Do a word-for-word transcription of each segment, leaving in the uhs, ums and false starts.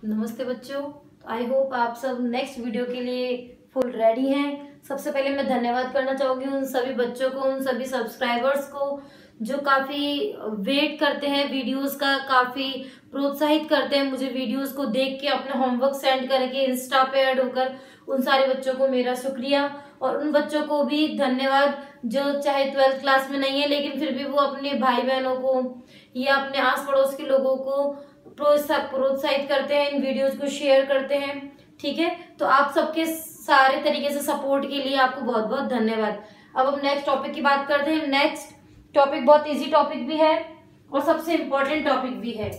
नमस्ते बच्चों, I hope आप सब नेक्स्ट वीडियो के लिए फुल रेडी हैं। सबसे पहले मैं धन्यवाद करना चाहूंगी उन सभी बच्चों को, उन सभी सब्सक्राइबर्स को जो काफी वेट करते हैं वीडियोस का, काफी प्रोत्साहित करते हैं मुझे वीडियोस को देख के अपना होमवर्क सेंड करके इंस्टा पे ऐड होकर। उन सारे बच्चों को मेरा शुक्रिया और उन बच्चों को भी धन्यवाद जो चाहे ट्वेल्थ क्लास में नहीं है लेकिन फिर भी वो अपने भाई बहनों को या अपने आस पड़ोस के लोगों को प्रोत्साहित करते हैं, इन वीडियोस को शेयर करते हैं। ठीक है, तो आप सबके सारे तरीके से सपोर्ट के लिए आपको बहुत बहुत धन्यवाद। अब हम नेक्स्ट टॉपिक की बात करते हैं। नेक्स्ट टॉपिक बहुत इजी टॉपिक भी है और सबसे इम्पोर्टेंट टॉपिक भी है।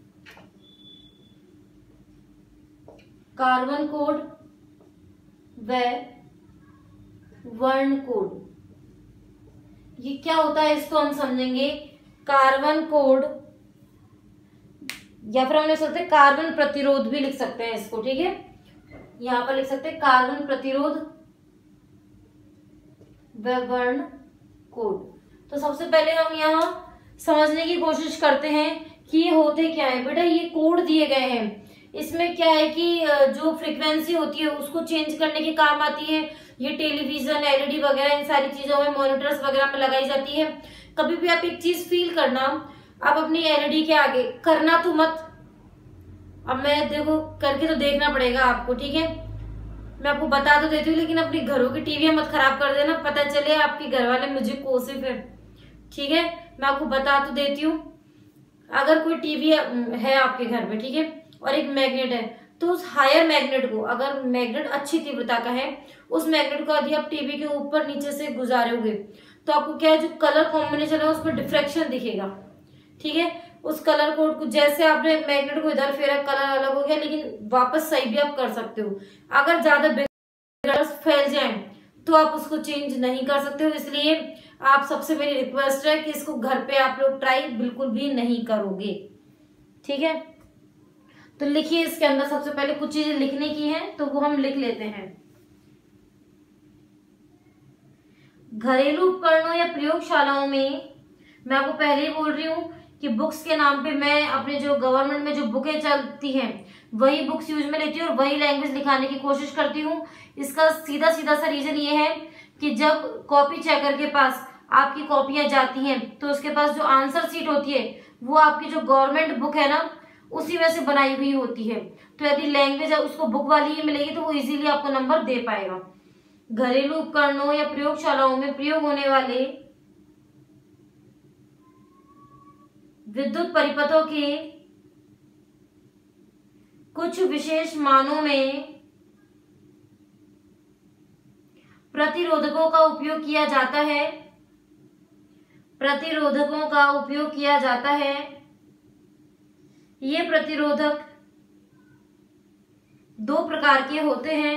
कार्बन कोड व वर्ण कोड, ये क्या होता है इसको हम समझेंगे। कार्बन कोड या फिर हम लिख सकते हैं कार्बन प्रतिरोध भी लिख सकते हैं इसको। ठीक है, यहां पर लिख सकते हैं कार्बन प्रतिरोध व वर्ण कोड। तो सबसे पहले हम यहाँ समझने की कोशिश करते हैं कि ये होते क्या है। बेटा ये कोड दिए गए हैं, इसमें क्या है कि जो फ्रीक्वेंसी होती है उसको चेंज करने के काम आती है। ये टेलीविजन, एलईडी वगैरह इन सारी चीजों में, मॉनिटर्स वगैरह में लगाई जाती है। कभी भी आप एक चीज फील करना, आप अपनी एलईडी के आगे करना तो मत। अब मैं देखो करके तो देखना पड़ेगा आपको। ठीक है, मैं आपको बता तो देती हूँ लेकिन अपनी घरों की टीवी मत खराब कर देना, पता चले आपके घर वाले मुझे कोसे फिर। ठीक है, मैं आपको बता तो देती हूँ। अगर कोई टीवी है आपके घर में, ठीक है, और एक मैग्नेट है, तो उस हायर मैग्नेट को, अगर मैग्नेट अच्छी तीव्रता का है, उस मैग्नेट को यदि आप टीवी के ऊपर नीचे से गुजारोगे तो आपको क्या है, जो कलर कॉम्बिनेशन है उसमें डिफ्रैक्शन दिखेगा। ठीक है, उस कलर कोड को जैसे आपने मैग्नेट को इधर फेरा, कलर अलग हो गया, लेकिन वापस सही भी आप कर सकते हो। अगर ज्यादा फैल जाए तो आप उसको चेंज नहीं कर सकते हो। इसलिए आप सबसे मेरी रिक्वेस्ट है कि इसको घर पे आप लोग ट्राई बिल्कुल भी नहीं करोगे। ठीक है, तो लिखिए इसके अंदर सबसे पहले कुछ चीजें लिखने की हैं तो वो हम लिख लेते हैं। घरेलू उपकरणों या प्रयोगशालाओं में, मैं आपको पहले ही बोल रही हूँ कि बुक्स के नाम पे मैं अपने जो गवर्नमेंट में जो बुकें चलती हैं वही बुक्स यूज में लेती हूँ और वही लैंग्वेज लिखाने की कोशिश करती हूँ। इसका सीधा सीधा सा रीजन ये है कि जब कॉपी चेकर के पास आपकी कॉपियां जाती हैं तो उसके पास जो आंसर सीट होती है वो आपकी जो गवर्नमेंट बुक है ना उसी में से बनाई हुई होती है। तो यदि लैंग्वेज है उसको बुक वाली ही मिलेगी तो वो इजीली आपको नंबर दे पाएगा। घरेलू उपकरणों या प्रयोगशालाओं में प्रयोग होने वाले विद्युत परिपथों के कुछ विशेष मानों में प्रतिरोधकों का उपयोग किया जाता है। प्रतिरोधकों का उपयोग किया जाता है। ये प्रतिरोधक दो प्रकार के होते हैं।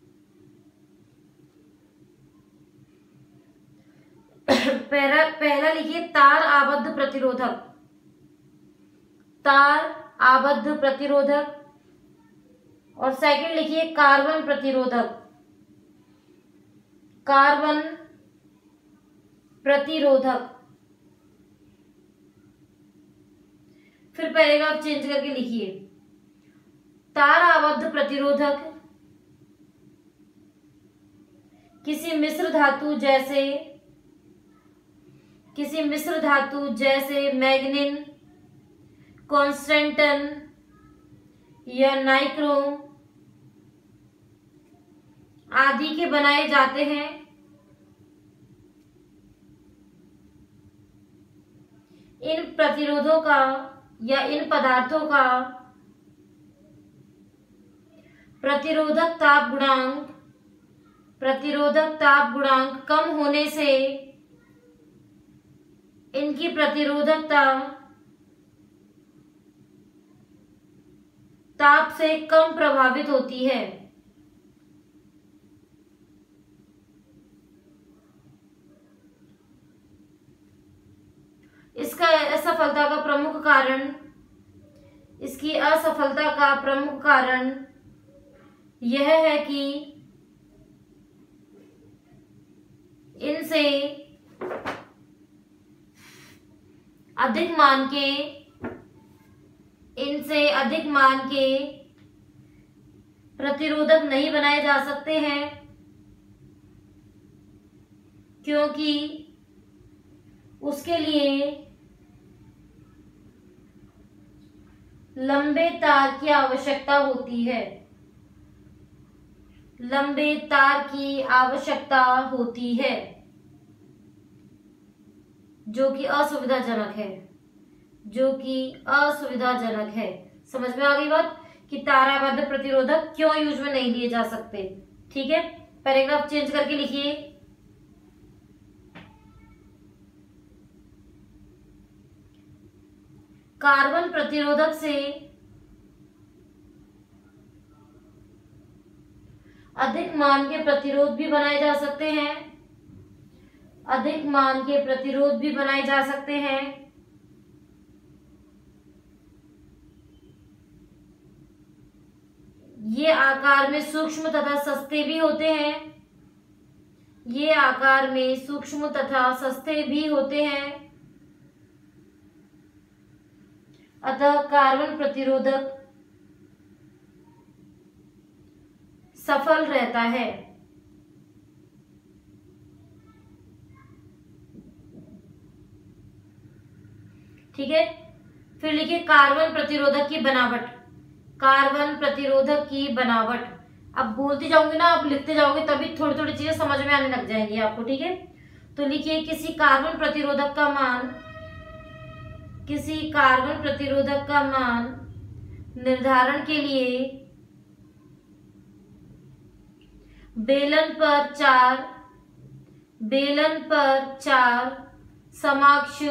पहला पहला लिखिए तार आबद्ध प्रतिरोधक। तार आबद्ध प्रतिरोधक। और सेकंड लिखिए कार्बन प्रतिरोधक। कार्बन प्रतिरोधक। फिर पैराग्राफ चेंज करके लिखिए। तार आबद्ध प्रतिरोधक किसी मिश्र धातु जैसे किसी मिश्र धातु जैसे मैग्नीन, कॉन्स्टेंटन या नाइक्रोम आदि के बनाए जाते हैं। इन प्रतिरोधों का या इन पदार्थों का प्रतिरोधक ताप गुणांक प्रतिरोधक ताप गुणांक कम होने से इनकी प्रतिरोधकता ताप से कम प्रभावित होती है। इसका असफलता का प्रमुख कारण इसकी असफलता का प्रमुख कारण यह है कि इनसे अधिक मान के इनसे अधिक मान के प्रतिरोधक नहीं बनाए जा सकते हैं क्योंकि उसके लिए लंबे तार की आवश्यकता होती है। लंबे तार की आवश्यकता होती है जो कि असुविधाजनक है, जो कि असुविधाजनक है। समझ में आ गई बात कि ताराबद्ध प्रतिरोधक क्यों यूज में नहीं लिए जा सकते। ठीक है, पैराग्राफ चेंज करके लिखिए। कार्बन प्रतिरोधक से अधिक मान के प्रतिरोध भी बनाए जा सकते हैं, अधिक मान के प्रतिरोध भी बनाए जा सकते हैं। ये आकार में सूक्ष्म तथा सस्ते भी होते हैं, ये आकार में सूक्ष्म तथा सस्ते भी होते हैं। अतः कार्बन प्रतिरोधक सफल रहता है। ठीक है, फिर लिखिए कार्बन प्रतिरोधक की बनावट। कार्बन प्रतिरोधक की बनावट, अब बोलती जाऊंगी ना, अब लिखते जाओगे तभी थोड़ी थोड़ी चीजें समझ में आने लग जाएंगी आपको। ठीक है, तो लिखिए किसी कार्बन प्रतिरोधक का मान, किसी कार्बन प्रतिरोधक का मान निर्धारण के लिए बेलन पर चार बेलन पर चार समाक्ष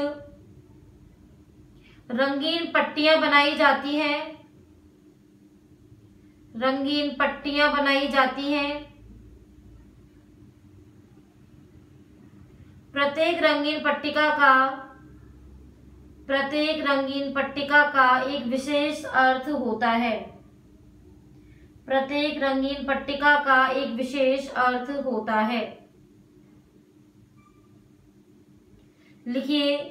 रंगीन पट्टियां बनाई जाती हैं, रंगीन पट्टियां बनाई जाती हैं। प्रत्येक रंगीन पट्टिका का प्रत्येक रंगीन पट्टिका का एक विशेष अर्थ होता है। प्रत्येक रंगीन पट्टिका का एक विशेष अर्थ होता है। लिखिए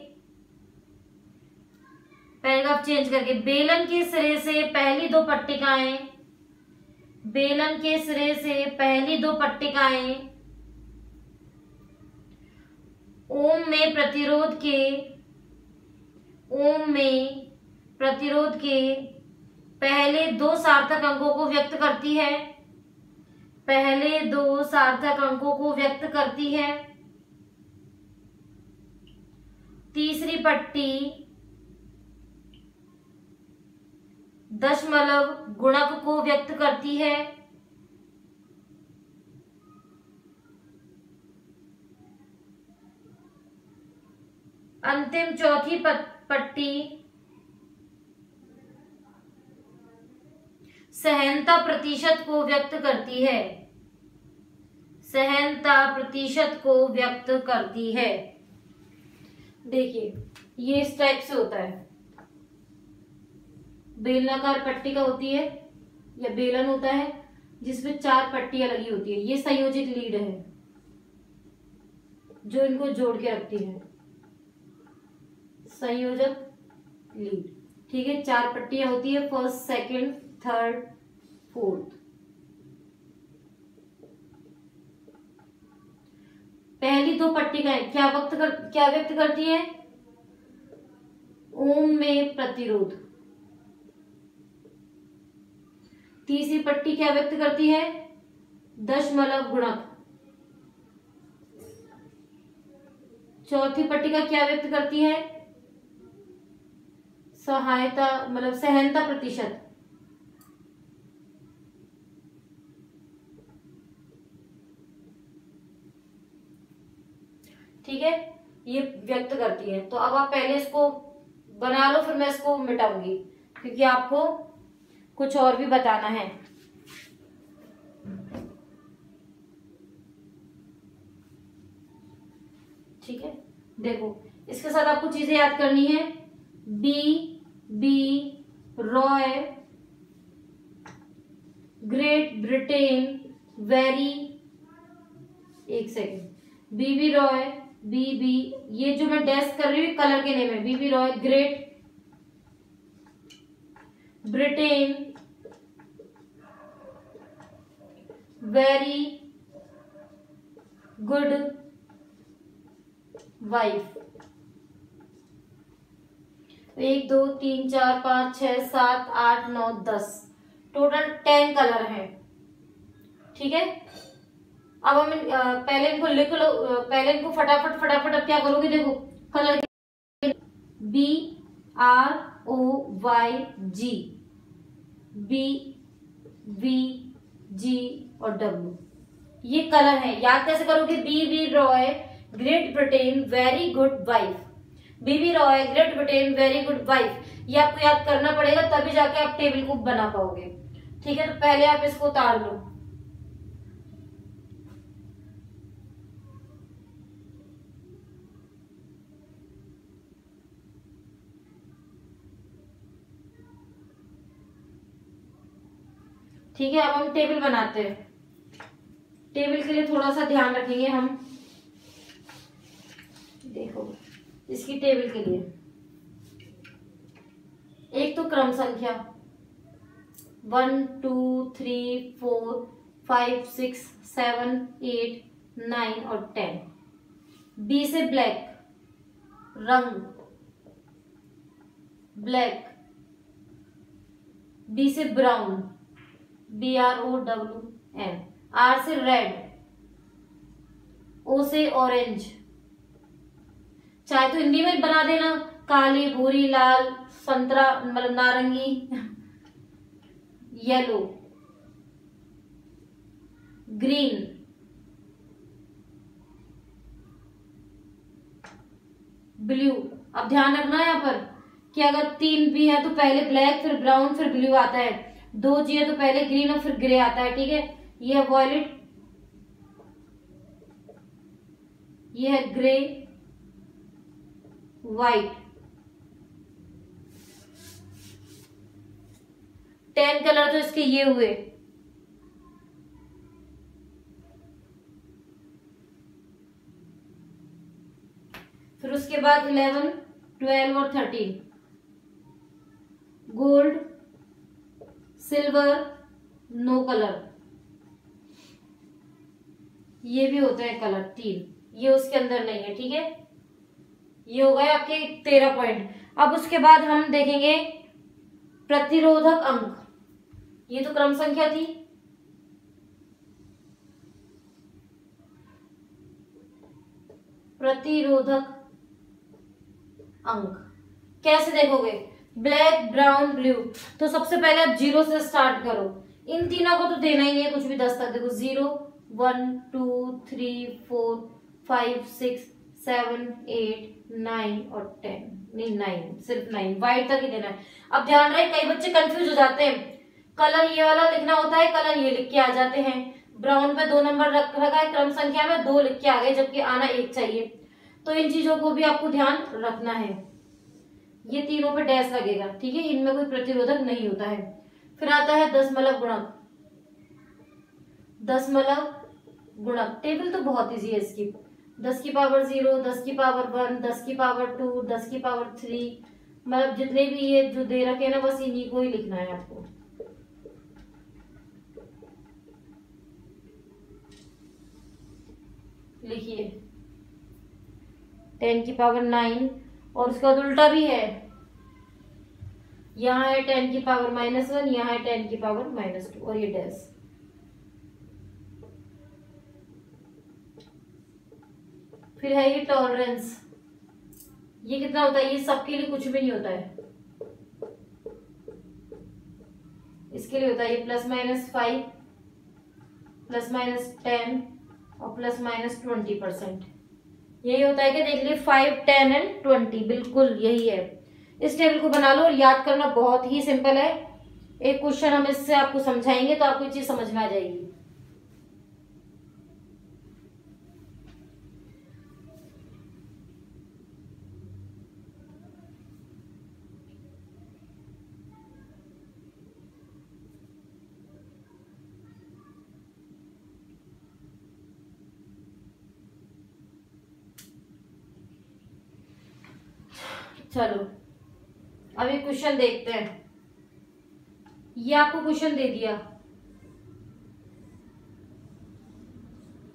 पैराग्राफ चेंज करके, बेलन के सिरे से पहली दो पट्टिकाएं बेलन के सिरे से पहली दो पट्टिकाएं ओम में प्रतिरोध के ओम में प्रतिरोध के पहले दो सार्थक अंकों को व्यक्त करती है, पहले दो सार्थक अंकों को व्यक्त करती है। तीसरी पट्टी दशमलव गुणक को व्यक्त करती है। अंतिम चौथी पट्टी सहनता प्रतिशत को व्यक्त करती है, सहनता प्रतिशत को व्यक्त करती है। देखिए ये इस टाइप से होता है, बेलनाकार पट्टिका होती है या बेलन होता है जिसमें चार पट्टियां लगी होती है। ये संयोजित लीड है जो इनको जोड़ के रखती है, संयोजक लीड। ठीक है, चार पट्टियां होती है, फर्स्ट, सेकंड, थर्ड, फोर्थ। पहली दो पट्टिकाएं क्या व्यक्त कर क्या व्यक्त करती है? ओम में प्रतिरोध। तीसरी पट्टी क्या व्यक्त करती है? दशमलव गुणक। चौथी पट्टिका क्या व्यक्त करती है? सहायता मतलब सहनता प्रतिशत। ठीक है, ये व्यक्त करती है। तो अब आप पहले इसको बना लो, फिर मैं इसको मिटाऊंगी क्योंकि आपको कुछ और भी बताना है। ठीक है, देखो इसके साथ आपको चीजें याद करनी है। B B Roy, great Britain, very, एक second, B B Roy, B B, ये जो मैं डैश कर रही हूँ कलर के नेम है, B B Roy, great Britain, very good wife. एक दो तीन चार पाँच छह सात आठ नौ दस, टोटल टेन कलर हैं। ठीक है, अब हम अ, पहले इनको लिख लो, अ, पहले इनको फटाफट फटाफट अब क्या करोगे, देखो colour B R O Y G, B V G और डब्ल्यू, ये कलर है। याद कैसे करोगे, B B Roy great Britain very good wife, BB Roy great Britain very good wife, ये आपको याद करना पड़ेगा, तभी जाके आप टेबल को बना पाओगे। ठीक है, तो पहले आप इसको उतार लो। ठीक है, अब हम टेबल बनाते हैं। टेबल के लिए थोड़ा सा ध्यान रखेंगे हम। देखो इसकी टेबल के लिए एक तो क्रम संख्या one two three four five six seven eight nine और टेन। बी से ब्लैक, रंग ब्लैक। बी से brown, B R O W N. R से रेड, ओ से ऑरेंज, चाहे तो हिंदी में बना देना, काली भूरी लाल संतरा मतलब नारंगी येलो ग्रीन ब्लू। अब ध्यान रखना है यहाँ पर कि अगर तीन बी है तो पहले ब्लैक फिर ब्राउन फिर ब्लू आता है, दो जी है तो पहले ग्रीन और फिर ग्रे आता है। ठीक है, ये है वॉयलेट, ये है ग्रे व्हाइट। टेन कलर तो इसके ये हुए। फिर उसके बाद इलेवन ट्वेल्व और thirteen, gold silver no colour, ये भी होते हैं कलर तीन, ये उसके अंदर नहीं है। ठीक है, ये हो गए आपके तेरह पॉइंट। अब उसके बाद हम देखेंगे प्रतिरोधक अंक। ये तो क्रम संख्या थी, प्रतिरोधक अंक कैसे देखोगे, ब्लैक ब्राउन ब्लू। तो सबसे पहले आप जीरो से स्टार्ट करो, इन तीनों को तो देना ही है कुछ भी दस तक। देखो zero one two three four five six seven eight nine और टेन, नहीं नाइन, सिर्फ नाइन, व्हाइट तक ही देना है। अब ध्यान रहे, कई बच्चे कंफ्यूज हो जाते हैं, कलर ये वाला लिखना होता है, कलर ये लिख के आ जाते हैं। ब्राउन पे दो नंबर रख रखा है, क्रम संख्या में दो लिख के आ गए, जबकि आना एक चाहिए। तो इन चीजों को भी आपको ध्यान रखना है। ये तीनों पे डैश लगेगा। ठीक है, इनमें कोई प्रतिरोधक नहीं होता है। फिर आता है दशमलव गुणक। दशमलव गुणक टेबल तो बहुत इजी है इसकी, दस की पावर जीरो, दस की पावर वन, दस की पावर टू, दस की पावर थ्री, मतलब जितने भी ये जो दे रखे हैं ना, बस इन्हीं को ही लिखना है आपको। लिखिए टेन की पावर नाइन, और उसका उल्टा भी है, यहाँ है टेन की पावर माइनस वन, यहाँ है टेन की पावर माइनस टू, और ये डैश। फिर है ये टॉलरेंस, ये कितना होता है, ये सबके लिए कुछ भी नहीं होता है, इसके लिए होता है ये plus minus five, plus minus ten और प्लस माइनस ट्वेंटी परसेंट। यही होता है कि देख लीजिए फाइव टेन एंड ट्वेंटी, बिल्कुल यही है। इस टेबल को बना लो, और याद करना बहुत ही सिंपल है। एक क्वेश्चन हम इससे आपको समझाएंगे तो आपको ये चीज समझ में आ जाएगी। चलो अभी क्वेश्चन देखते हैं। ये आपको क्वेश्चन दे दिया,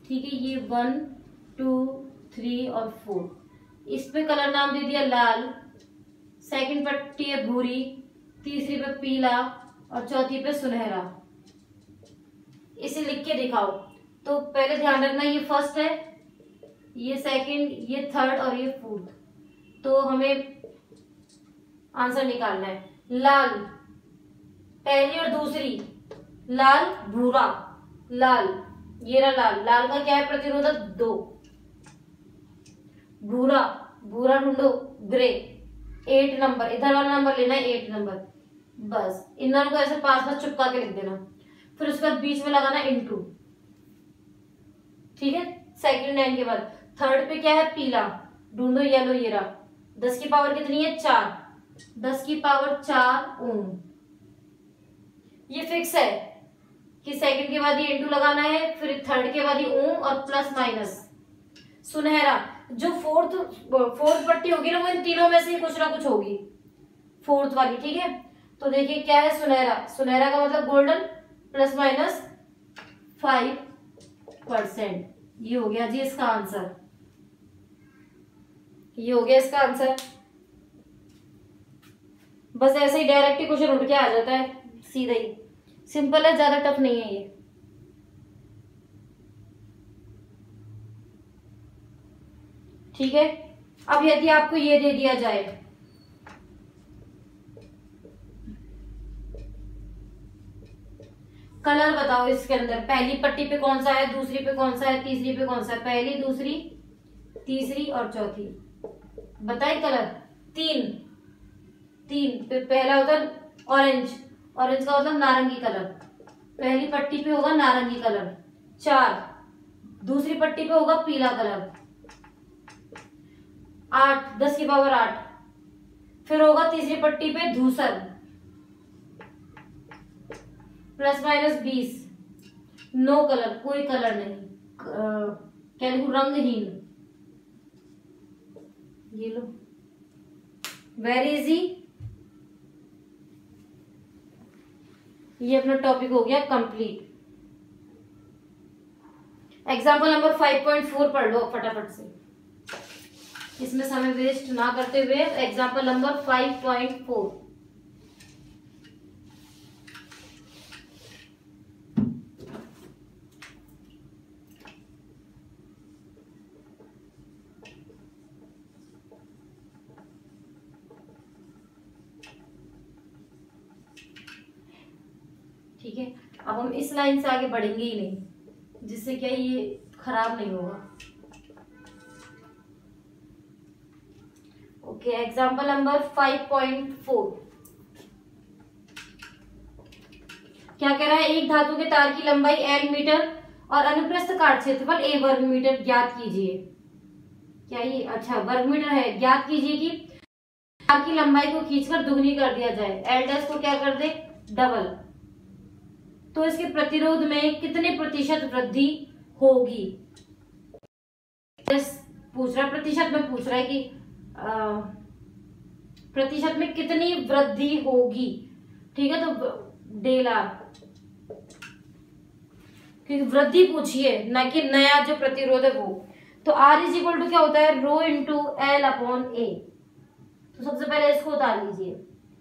ठीक है, ये वन टू थ्री और फोर। इस पे कलर नाम दे दिया लाल, सेकंड पट्टी है भूरी, तीसरी पे पीला और चौथी पे सुनहरा। इसे लिख के दिखाओ। तो पहले ध्यान रखना ये फर्स्ट है, ये सेकंड, ये थर्ड और ये फोर्थ। तो हमें आंसर निकालना है। लाल पहली और दूसरी, लाल भूरा, लाल ये रहा लाल, लाल का क्या है प्रतिरोधक दो। भूरा, भूरा ढूंढो ग्रे, एट नंबर, इधर वाला नंबर लेना है एट नंबर। बस इन दोनों को ऐसे पास पास चिपका के लिख देना। फिर उसके बाद बीच में लगाना इंटू, ठीक है। सेकंड लाइन के बाद थर्ड पे क्या है पीला, ढूंढो येलो, ये रहा। दस की पावर कितनी है चार, दस की पावर चार ओम। ये फिक्स है कि सेकंड के बाद ये इंटू लगाना है, फिर थर्ड के बाद ये ओम और प्लस माइनस। सुनहरा, जो फोर्थ फोर्थ पट्टी होगी ना वो इन तीनों में से कुछ ना कुछ होगी, फोर्थ वाली, ठीक है। तो देखिए क्या है सुनहरा, सुनहरा का मतलब golden, plus minus five percent. ये हो गया जी इसका आंसर, ये हो गया इसका आंसर। बस ऐसे ही डायरेक्ट ही क्वेश्चन उठ के आ जाता है, सीधा ही, सिंपल है, ज्यादा टफ नहीं है ये। ठीक है। अब यदि आपको ये दे दिया जाए, कलर बताओ इसके अंदर, पहली पट्टी पे कौन सा है, दूसरी पे कौन सा है, तीसरी पे कौन सा है, पहली दूसरी तीसरी और चौथी, बताइए कलर। तीन, तीन पे पहला होता है ऑरेंज, ऑरेंज का मतलब नारंगी कलर, पहली पट्टी पे होगा नारंगी कलर। चार, दूसरी पट्टी पे होगा पीला कलर। आठ, दस की पावर आठ, फिर होगा तीसरी पट्टी पे धूसर, प्लस माइनस बीस। नो कलर, कोई कलर नहीं, क्या लिखूं, रंगहीन। ये लो, वेरी इजी। ये अपना टॉपिक हो गया complete. Example number five point four पढ़ लो फटाफट से, इसमें समय वेस्ट ना करते हुए। Example number five point four, ठीक है। अब हम इस लाइन से आगे बढ़ेंगे ही नहीं, जिससे क्या ये खराब नहीं होगा। Okay, example number five point four क्या कह रहा है, एक धातु के तार की लंबाई एल मीटर और अनुप्रस्थ काट क्षेत्रफल ए वर्ग मीटर ज्ञात कीजिए। क्या ये, अच्छा वर्ग मीटर है, ज्ञात कीजिए कि तार की लंबाई को खींचकर दुगनी कर दिया जाए, एल डैश को क्या कर दे डबल, तो इसके प्रतिरोध में कितने प्रतिशत वृद्धि होगी। पूछ रहा है प्रतिशत में, पूछ रहा है कि आ, प्रतिशत में कितनी वृद्धि होगी, ठीक है। तो डेल आर, क्योंकि वृद्धि पूछिए ना कि नया जो प्रतिरोध है वो। तो आर इज इक्वल टू क्या होता है, rho into L upon A. तो सबसे पहले इसको उतार लीजिए।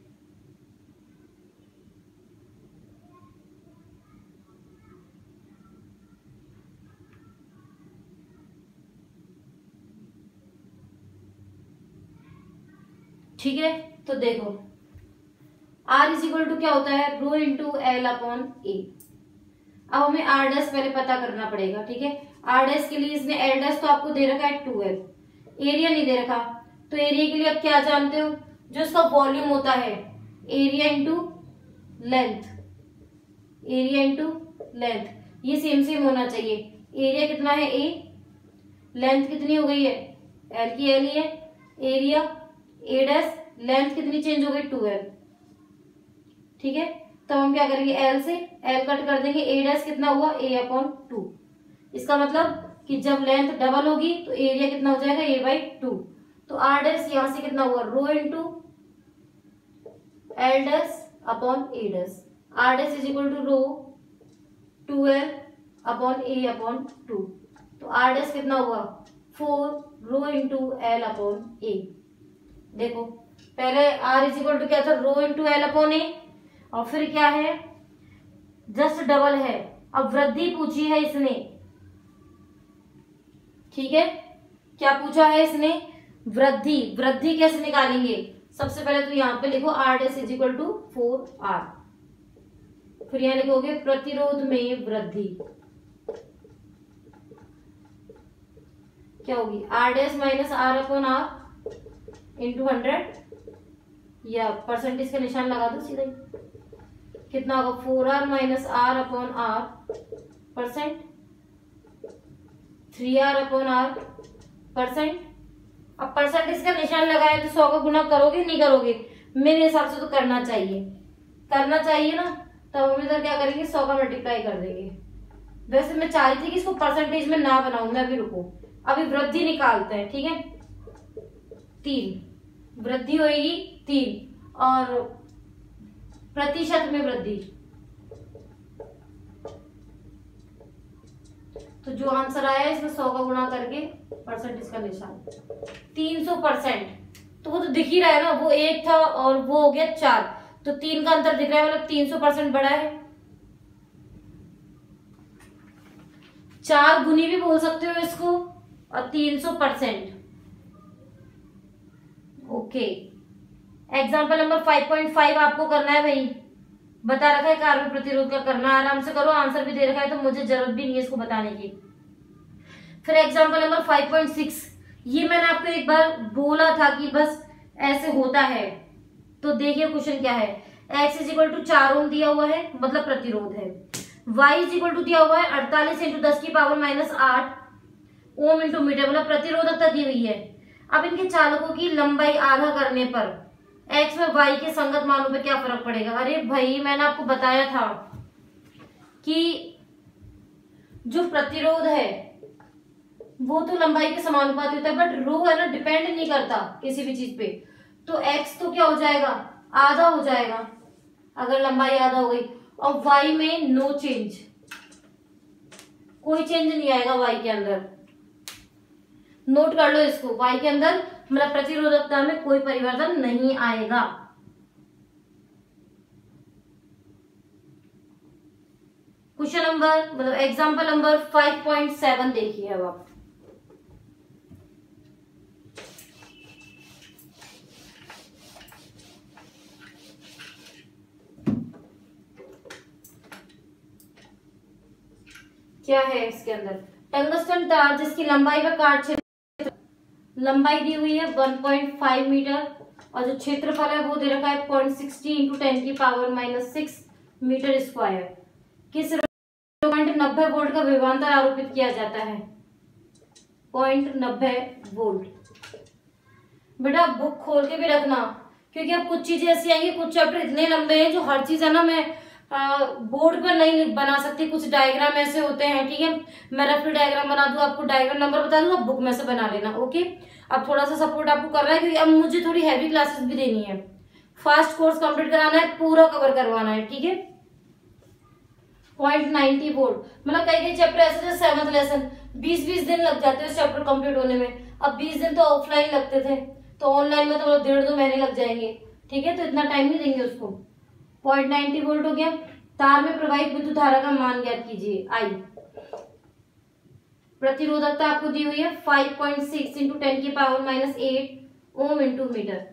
ठीक है, तो देखो R इज इक्वल टू क्या होता है, rho into L upon A. अब हमें आर डैश पहले पता करना पड़ेगा, ठीक है। आर डैश के लिए इसने एल डैश तो आपको दे रखा है ट्वेल्व, एरिया नहीं दे रखा। तो एरिया के लिए आप क्या जानते हो, जो इसका वॉल्यूम होता है area into length, area into length, ये सेम सेम होना चाहिए। एरिया कितना है ए, लेंथ कितनी हो गई है एल की एल ही है, एरिया ए डैश, लेंथ कितनी चेंज हो गई ट्वेल्व, ठीक है। तो हम क्या करेंगे, एल से एल कट कर देंगे, ए डैश कितना हुआ ए अपॉन टू। इसका मतलब कि जब लेंथ डबल होगी तो एरिया कितना हो जाएगा ए बाई टू। तो आर डैश यहां से कितना हुआ, rho into l dash upon A dash. R dash is equal to rho twelve upon A upon two. तो आर डैश कितना हुआ, four rho into L upon A. देखो पहले आर इज इक्वल टू क्या था, rho into L upon A, और फिर क्या है, जस्ट डबल है। अब वृद्धि पूछी है इसने, ठीक है, क्या पूछा है इसने, वृद्धि। वृद्धि कैसे निकालेंगे, सबसे पहले तो यहां पे लिखो R dash is equal to four R, फिर यहां लिखोगे प्रतिरोध में वृद्धि क्या होगी, R dash minus R upon R into hundred, या परसेंटेज का निशान लगा दो सीधा ही, कितना होगा, four R minus R upon R percent, three R upon R percent. अब परसेंटेज का निशान लगाया तो सौ का गुना करोगे नहीं करोगे, मेरे हिसाब से तो करना चाहिए, करना चाहिए ना, तब हम इधर क्या करेंगे, सौ का मल्टीप्लाई कर देंगे। वैसे मैं चाह रही थी कि इसको परसेंटेज में ना बनाऊं मैं, अभी रुको, अभी वृद्धि निकालते हैं, ठीक है। तीन वृद्धि होगी तीन, और प्रतिशत में वृद्धि, तो जो आंसर आया इसमें सौ का गुणा करके परसेंटेज का निशान, तीन सौ परसेंट, तो वो तो दिख ही रहा है ना, वो एक था और वो हो गया चार, तो तीन का अंतर दिख रहा है, मतलब तीन सौ परसेंट बड़ा है। चार गुनी भी बोल सकते हो इसको, और तीन सौ percent. Okay, example number five point five आपको करना है भाई, बता रखा है कार्बन प्रतिरोध का करना, आराम से करो, आंसर भी दे रखा है तो मुझे जरूरत भी नहीं है इसको बताने की। फिर example number five point six, ये मैंने आपको एक बार बोला था कि बस ऐसे होता है, तो देखिए क्वेश्चन क्या है, x इज इक्वल टू चार ओम दिया हुआ है, मतलब प्रतिरोध है, y इज इक्वल टू दिया हुआ है अड़तालीस इंटू दस की पावर माइनस आठ ओम इंटू मीटर, मतलब प्रतिरोधकता दी हुई है। अब इनके चालकों की लंबाई आधा करने पर x में y के संगत मानों पे क्या फर्क पड़ेगा। अरे भाई मैंने आपको बताया था कि जो प्रतिरोध है वो तो लंबाई के समानुपाती होता है, बट रो है ना, डिपेंड नहीं करता किसी भी चीज पे, तो x तो क्या हो जाएगा, आधा हो जाएगा अगर लंबाई आधा हो गई, और y में नो चेंज, कोई चेंज नहीं आएगा y के अंदर, नोट कर लो इसको, y के अंदर मतलब प्रतिरोधकता में कोई परिवर्तन नहीं आएगा। क्वेश्चन नंबर मतलब example number five point seven देखिए अब आप, क्या है इसके अंदर, टंगस्टन तार जिसकी लंबाई व काट क्षेत्र, लंबाई दी हुई है वन पॉइंट फाइव मीटर, और जो क्षेत्रफल है वो दे रखा है पॉइंट सिक्सटी इंटू टेन की power minus six metre square, किस पॉइंट नब्बे वोल्ट का विभवांतर आरोपित किया जाता है, पॉइंट नब्बे वोल्ट। बेटा बुक खोल के भी रखना, क्योंकि अब कुछ चीजें ऐसी आएंगी, कुछ चैप्टर इतने लंबे हैं जो हर चीज है ना मैं बोर्ड पर नहीं बना सकती, कुछ डायग्राम ऐसे होते हैं, ठीक है, मैं रफली डायग्राम बना दूं, आपको डायग्राम नंबर बता दूंगा, बुक में से बना लेना। ओके, अब थोड़ा सा सपोर्ट आपको कर रहा है क्योंकि अब मुझे थोड़ी हैवी क्लासेस भी देनी है, फास्ट कोर्स कंप्लीट कराना है, पूरा कवर करवाना है, ठीक है। पॉइंट नाइनटी वोल्ट, मतलब कई कई चैप्टर ऐसे थे, सेवंथ लेसन बीस बीस दिन लग जाते हैं चैप्टर कंप्लीट होने में, अब बीस दिन तो ऑफलाइन लगते थे, तो ऑनलाइन में तो डेढ़ दो महीने लग जाएंगे, ठीक है, तो इतना टाइम नहीं देंगे उसको। पॉइंट नाइनटी वोल्ट हो गया। तार में प्रवाहित विद्युत धारा का मान ज्ञात कीजिए, आई। प्रतिरोधकता आपको दी हुई है five point six into ten की power minus eight ohm into metre.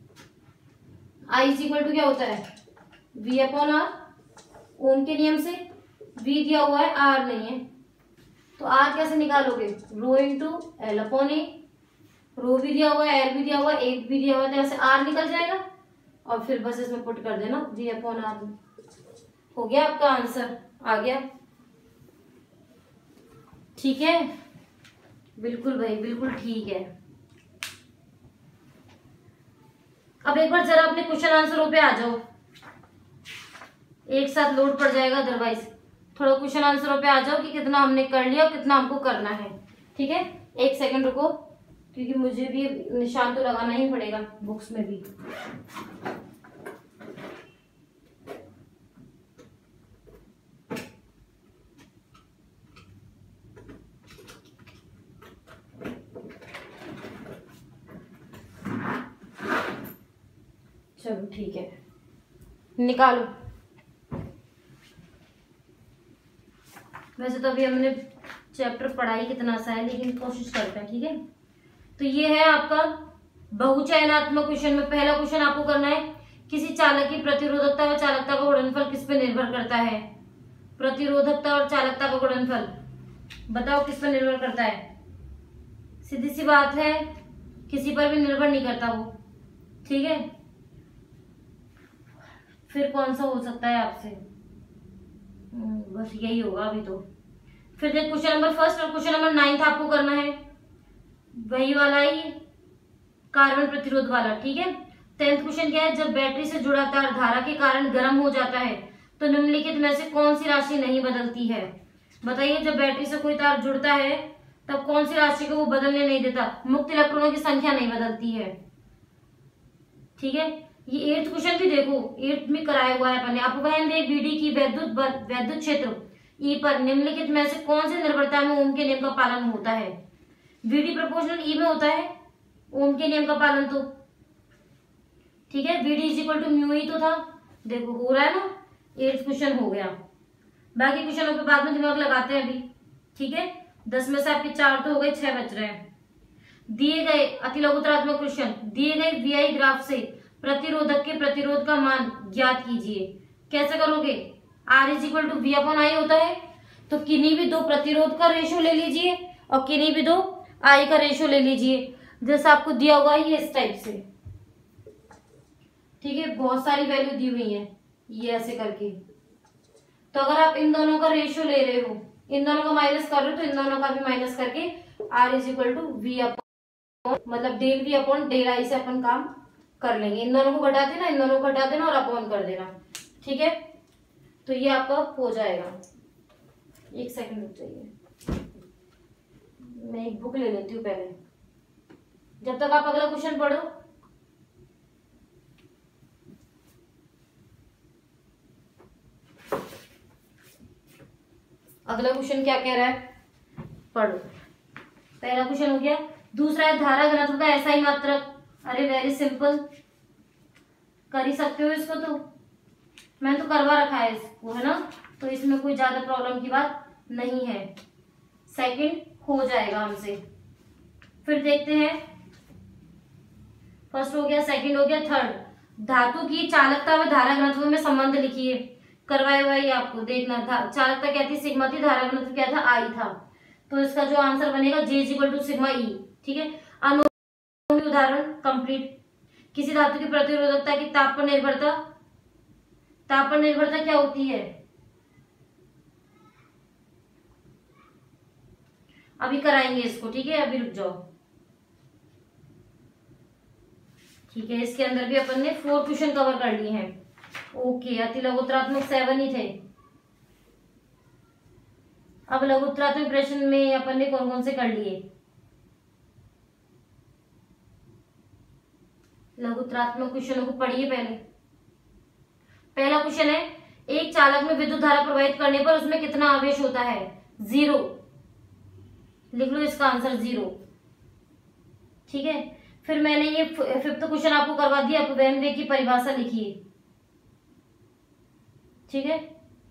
I is equal to क्या होता है, वी अपॉन आर, ओम के नियम से वी दिया हुआ है, आर नहीं है, तो आर कैसे निकालोगे, rho into L upon A, rho भी दिया हुआ है, एल भी दिया हुआ है, एक भी दिया हुआ है, तो ऐसे आर निकल जाएगा, और फिर बस इसमें पुट कर देना वी अपॉन आर, हो गया आपका आंसर, आ गया, ठीक है, बिल्कुल भाई बिल्कुल ठीक है। अब एक बार जरा अपने क्वेश्चन आंसरों पे आ जाओ, एक साथ लोड पड़ जाएगा अदरवाइज, थोड़ा क्वेश्चन आंसरों पे आ जाओ कि कितना हमने कर लिया और कितना हमको करना है, ठीक है। एक सेकंड रुको, क्योंकि मुझे भी निशान तो लगाना ही पड़ेगा बुक्स में भी। चलो ठीक है, निकालो। वैसे तो अभी हमने चैप्टर पढ़ाई कितना सा है, लेकिन कोशिश करते हैं, ठीक है। तो ये है आपका बहुचयनात्मक क्वेश्चन में पहला क्वेश्चन आपको करना है, किसी चालक की प्रतिरोधकता व चालकता का गुणनफल किस पे निर्भर करता है। प्रतिरोधकता और चालकता का गुणनफल बताओ किस पर निर्भर करता है। सीधी सी बात है, किसी पर भी निर्भर नहीं करता वो, ठीक है। फिर कौन सा हो सकता है आपसे, बस यही होगा अभी तो। फिर देख क्वेश्चन नंबर फर्स्ट और क्वेश्चन नंबर नाइन्थ आपको करना है वही वाला ही, कार्बन प्रतिरोध वाला, ठीक है। टेंथ क्वेश्चन क्या है, जब बैटरी से जुड़ा तार धारा के कारण गर्म हो जाता है तो निम्नलिखित में से कौन सी राशि नहीं बदलती है। बताइए, जब बैटरी से कोई तार जुड़ता है तब कौन सी राशि को वो बदलने नहीं देता, मुक्त इलेक्ट्रॉनों की संख्या नहीं बदलती है, ठीक है। ये एट्थ क्वेश्चन भी देखो, एट्थ में कराया हुआ है अपने, अपवहन वेग वीडी की वैद्युत वैद्युत क्षेत्र ई पर निम्नलिखित में से कौन सी निर्भरता में ओम के नियम का पालन होता है। वीडी प्रोपोर्शनल ई में होता है ओम के नियम का पालन, तो ठीक है। VD is equal to mu E तो था, देखो हो रहा है ना, एट्थ क्वेश्चन हो गया। बाकी क्वेश्चनों के बाद में दिमाग लगाते हैं अभी, ठीक है। दस में से आपके चार तो हो गए, छह बच रहे हैं। दिए गए अतिलघुतरात्मक क्वेश्चन, दिए गए वीआई ग्राफ से प्रतिरोधक के प्रतिरोध का मान ज्ञात कीजिए। कैसे करोगे, R is equal to V upon I होता है, तो किन्हीं भी दो प्रतिरोध का रेशो ले लीजिए और किन्हीं भी दो आई का रेशो ले लीजिए, जैसा आपको दिया हुआ है ये इस टाइप से, ठीक है। बहुत सारी वैल्यू दी हुई है ये ऐसे करके, तो अगर आप इन दोनों का रेशियो ले रहे हो, इन दोनों का माइनस कर रहे हो, तो इन दोनों का भी माइनस करके R is equal to V upon, मतलब del V upon del I से अपन काम कर लेंगे। इन दोनों को घटा देना, इन दोनों को घटा देना और अपॉन कर देना, ठीक है। तो ये आपका हो जाएगा। एक सेकंड रुक जाइए, मैं एक बुक ले लेती हूँ पहले, जब तक आप अगला क्वेश्चन पढ़ो। अगला क्वेश्चन क्या कह रहा है, पढ़ो। पहला क्वेश्चन हो गया। दूसरा है धारा घनत्व का ऐसा ही मात्रक। अरे वेरी सिंपल, कर ही सकते हो इसको, तो मैंने तो करवा रखा है इसको, है ना, तो इसमें कोई ज्यादा प्रॉब्लम की बात नहीं है। सेकंड हो जाएगा हमसे। फिर देखते हैं, फर्स्ट हो गया, सेकंड हो गया, थर्ड धातु की चालकता व धारा घनत्व में संबंध लिखिए। करवाया हुआ है आपको, देखना था। चालकता क्या थी, सिग्मा थी, धारा घनत्व क्या था, आई था। तो इसका जो आंसर बनेगा J is equal to sigma E, ठीक है। अनुरूपी उदाहरण कंप्लीट। किसी धातु की प्रतिरोधकता की ताप पर निर्भरता, ताप पर निर्भरता क्या होती है, अभी कराएंगे इसको, ठीक है, अभी रुक जाओ, ठीक है। इसके अंदर भी अपन ने फोर क्वेश्चन कवर कर लिए हैं। ओके, अति लघुत्तरात्मक सेवन ही थे। अब लघुत्तरात्मक प्रश्न में अपन ने कौन कौन से कर लिए, लघुत्तरात्मक क्वेश्चनों को पढ़िए पहले। पहला क्वेश्चन है, एक चालक में विद्युत धारा प्रवाहित करने पर उसमें कितना आवेश होता है, जीरो। लिख लो इसका आंसर जीरो, ठीक है। फिर मैंने ये फिफ्थ क्वेश्चन आपको करवा दिया, अपव्यय वेग की परिभाषा लिखिए, ठीक है।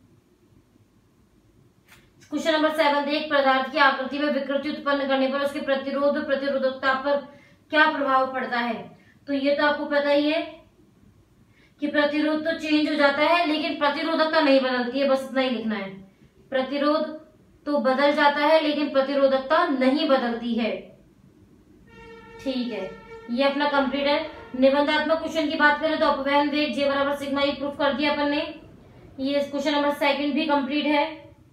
क्वेश्चन नंबर सेवन, एक पदार्थ की आकृति में विकृति उत्पन्न करने पर उसके प्रतिरोध प्रतिरोधकता पर क्या प्रभाव पड़ता है। तो ये तो आपको पता ही है कि प्रतिरोध तो चेंज हो जाता है लेकिन प्रतिरोधकता नहीं बदलती है, बस इतना ही लिखना है। प्रतिरोध तो बदल जाता है लेकिन प्रतिरोधकता नहीं बदलती है, ठीक है। ये अपना कंप्लीट है। निबंधात्मक क्वेश्चन की बात करें तो अपव्यय वेग जे बराबर सिग्मा ई प्रूफ कर दिया अपन ने। ये क्वेश्चन नंबर सेकंड भी कंप्लीट है।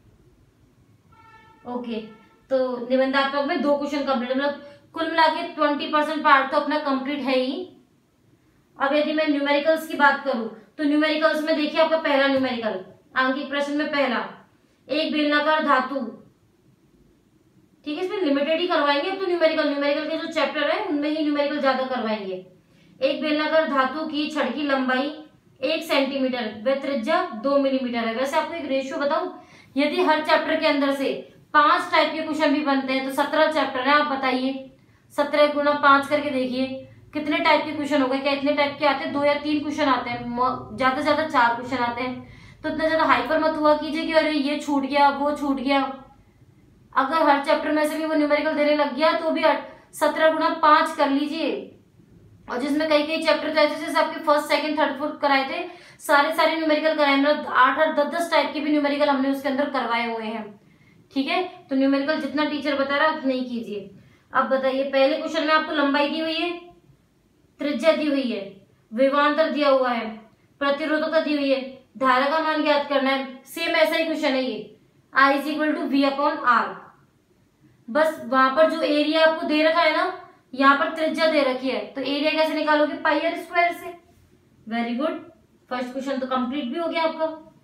ओके, तो निबंधात्मक में दो क्वेश्चन कंप्लीट, मतलब कुल मिला के ट्वेंटी परसेंट पार्ट तो अपना कंप्लीट है ही। अब यदि मैं न्यूमेरिकल्स की बात करूं तो न्यूमेरिकल्स में देखिए आपका पहला न्यूमेरिकल आंकिक प्रश्न में पहला, एक बेलनाकार धातु, ठीक है। इसमें लिमिटेड ही करवाएंगे अब तो न्यूमेरिकल, न्यूमेरिकल के जो चैप्टर है उनमें ही न्यूमेरिकल ज्यादा करवाएंगे। एक बेलनाकार धातु की छड़ की लंबाई एक सेंटीमीटर व त्रिज्या दो मिलीमीटर है। वैसे आपको एक रेशियो बताऊं, यदि हर चैप्टर के अंदर से पांच टाइप के क्वेश्चन भी बनते हैं तो सत्रह चैप्टर है, आप बताइए सत्रह गुना पांच करके देखिए, कितने टाइप के क्वेश्चन हो गए, क्या इतने टाइप के आते हैं? दो या तीन क्वेश्चन आते हैं, ज्यादा से ज्यादा चार क्वेश्चन आते हैं। तो इतना ज्यादा हाइपर मत हुआ कीजिए कि अरे ये छूट गया वो छूट गया। अगर हर चैप्टर में से भी वो न्यूमेरिकल देने लग गया तो भी सत्रह गुना पांच कर लीजिए। और जिसमें कई कई चैप्टर तो ऐसे जैसे आपके फर्स्ट सेकंड थर्ड फोर्थ कराए थे, सारे सारे न्यूमेरिकल कराए, मतलब आठ आठ दस दस टाइप के भी न्यूमेरिकल हमने उसके अंदर करवाए हुए हैं। ठीक है, तो न्यूमेरिकल जितना टीचर बता रहा है उतना ही कीजिए। अब बताइए, पहले क्वेश्चन में आपको लंबाई दी हुई है, त्रिज्या दी हुई है, विभवांतर दिया हुआ है, प्रतिरोधकता दी हुई है, धारा का मान ज्ञात करना है। सेम ऐसा ही क्वेश्चन है ये, I is equal to V upon R. बस वहां पर जो एरिया आपको दे रखा है ना, यहाँ पर त्रिज्या दे रखी है, तो एरिया कैसे निकालोगे? पाई आर स्क्वायर से। वेरी गुड, फर्स्ट क्वेश्चन तो कंप्लीट भी हो गया आपका।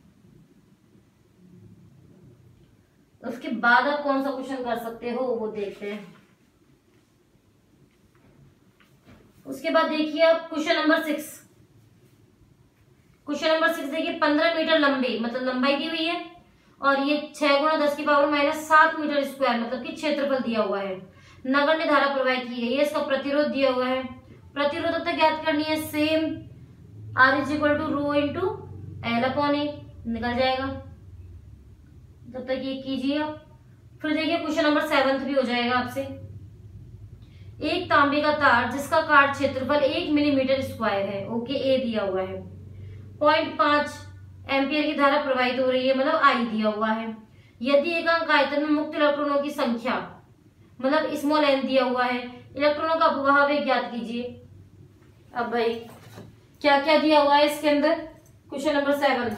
उसके बाद आप कौन सा क्वेश्चन कर सकते हो वो देखते हैं। उसके बाद देखिए आप question number six. Question number six देखिए, पंद्रह मीटर लंबी, मतलब लंबाई दी हुई है, और ये छह गुणा दस की पावर माइनस सात मीटर स्क्वायर, मतलब कि क्षेत्रफल दिया हुआ है। नगण्य धारा प्रवाहित की गई है, इसका प्रतिरोध दिया हुआ है, प्रतिरोधकता ज्ञात करनी है। Same R is equal to rho into L upon A, निकल जाएगा। जब तक ये कीजिए आप, फिर देखिए क्वेश्चन नंबर सेवंथ भी हो जाएगा आपसे। एक तांबे का तार जिसका काट क्षेत्रफल एक मिलीमीटर स्क्वायर है, ओके, ए दिया हुआ है, पॉइंट पांच एम्पियर की धारा प्रवाहित हो रही है, मतलब आई दिया हुआ है। यदि एकांक आयतन में मुक्त इलेक्ट्रॉनों की संख्या, मतलब स्मॉल एन दिया हुआ है, इलेक्ट्रॉनों का अपवाह वेग ज्ञात कीजिए। अब भाई क्या क्या दिया हुआ है इसके अंदर? क्वेश्चन नंबर सेवन,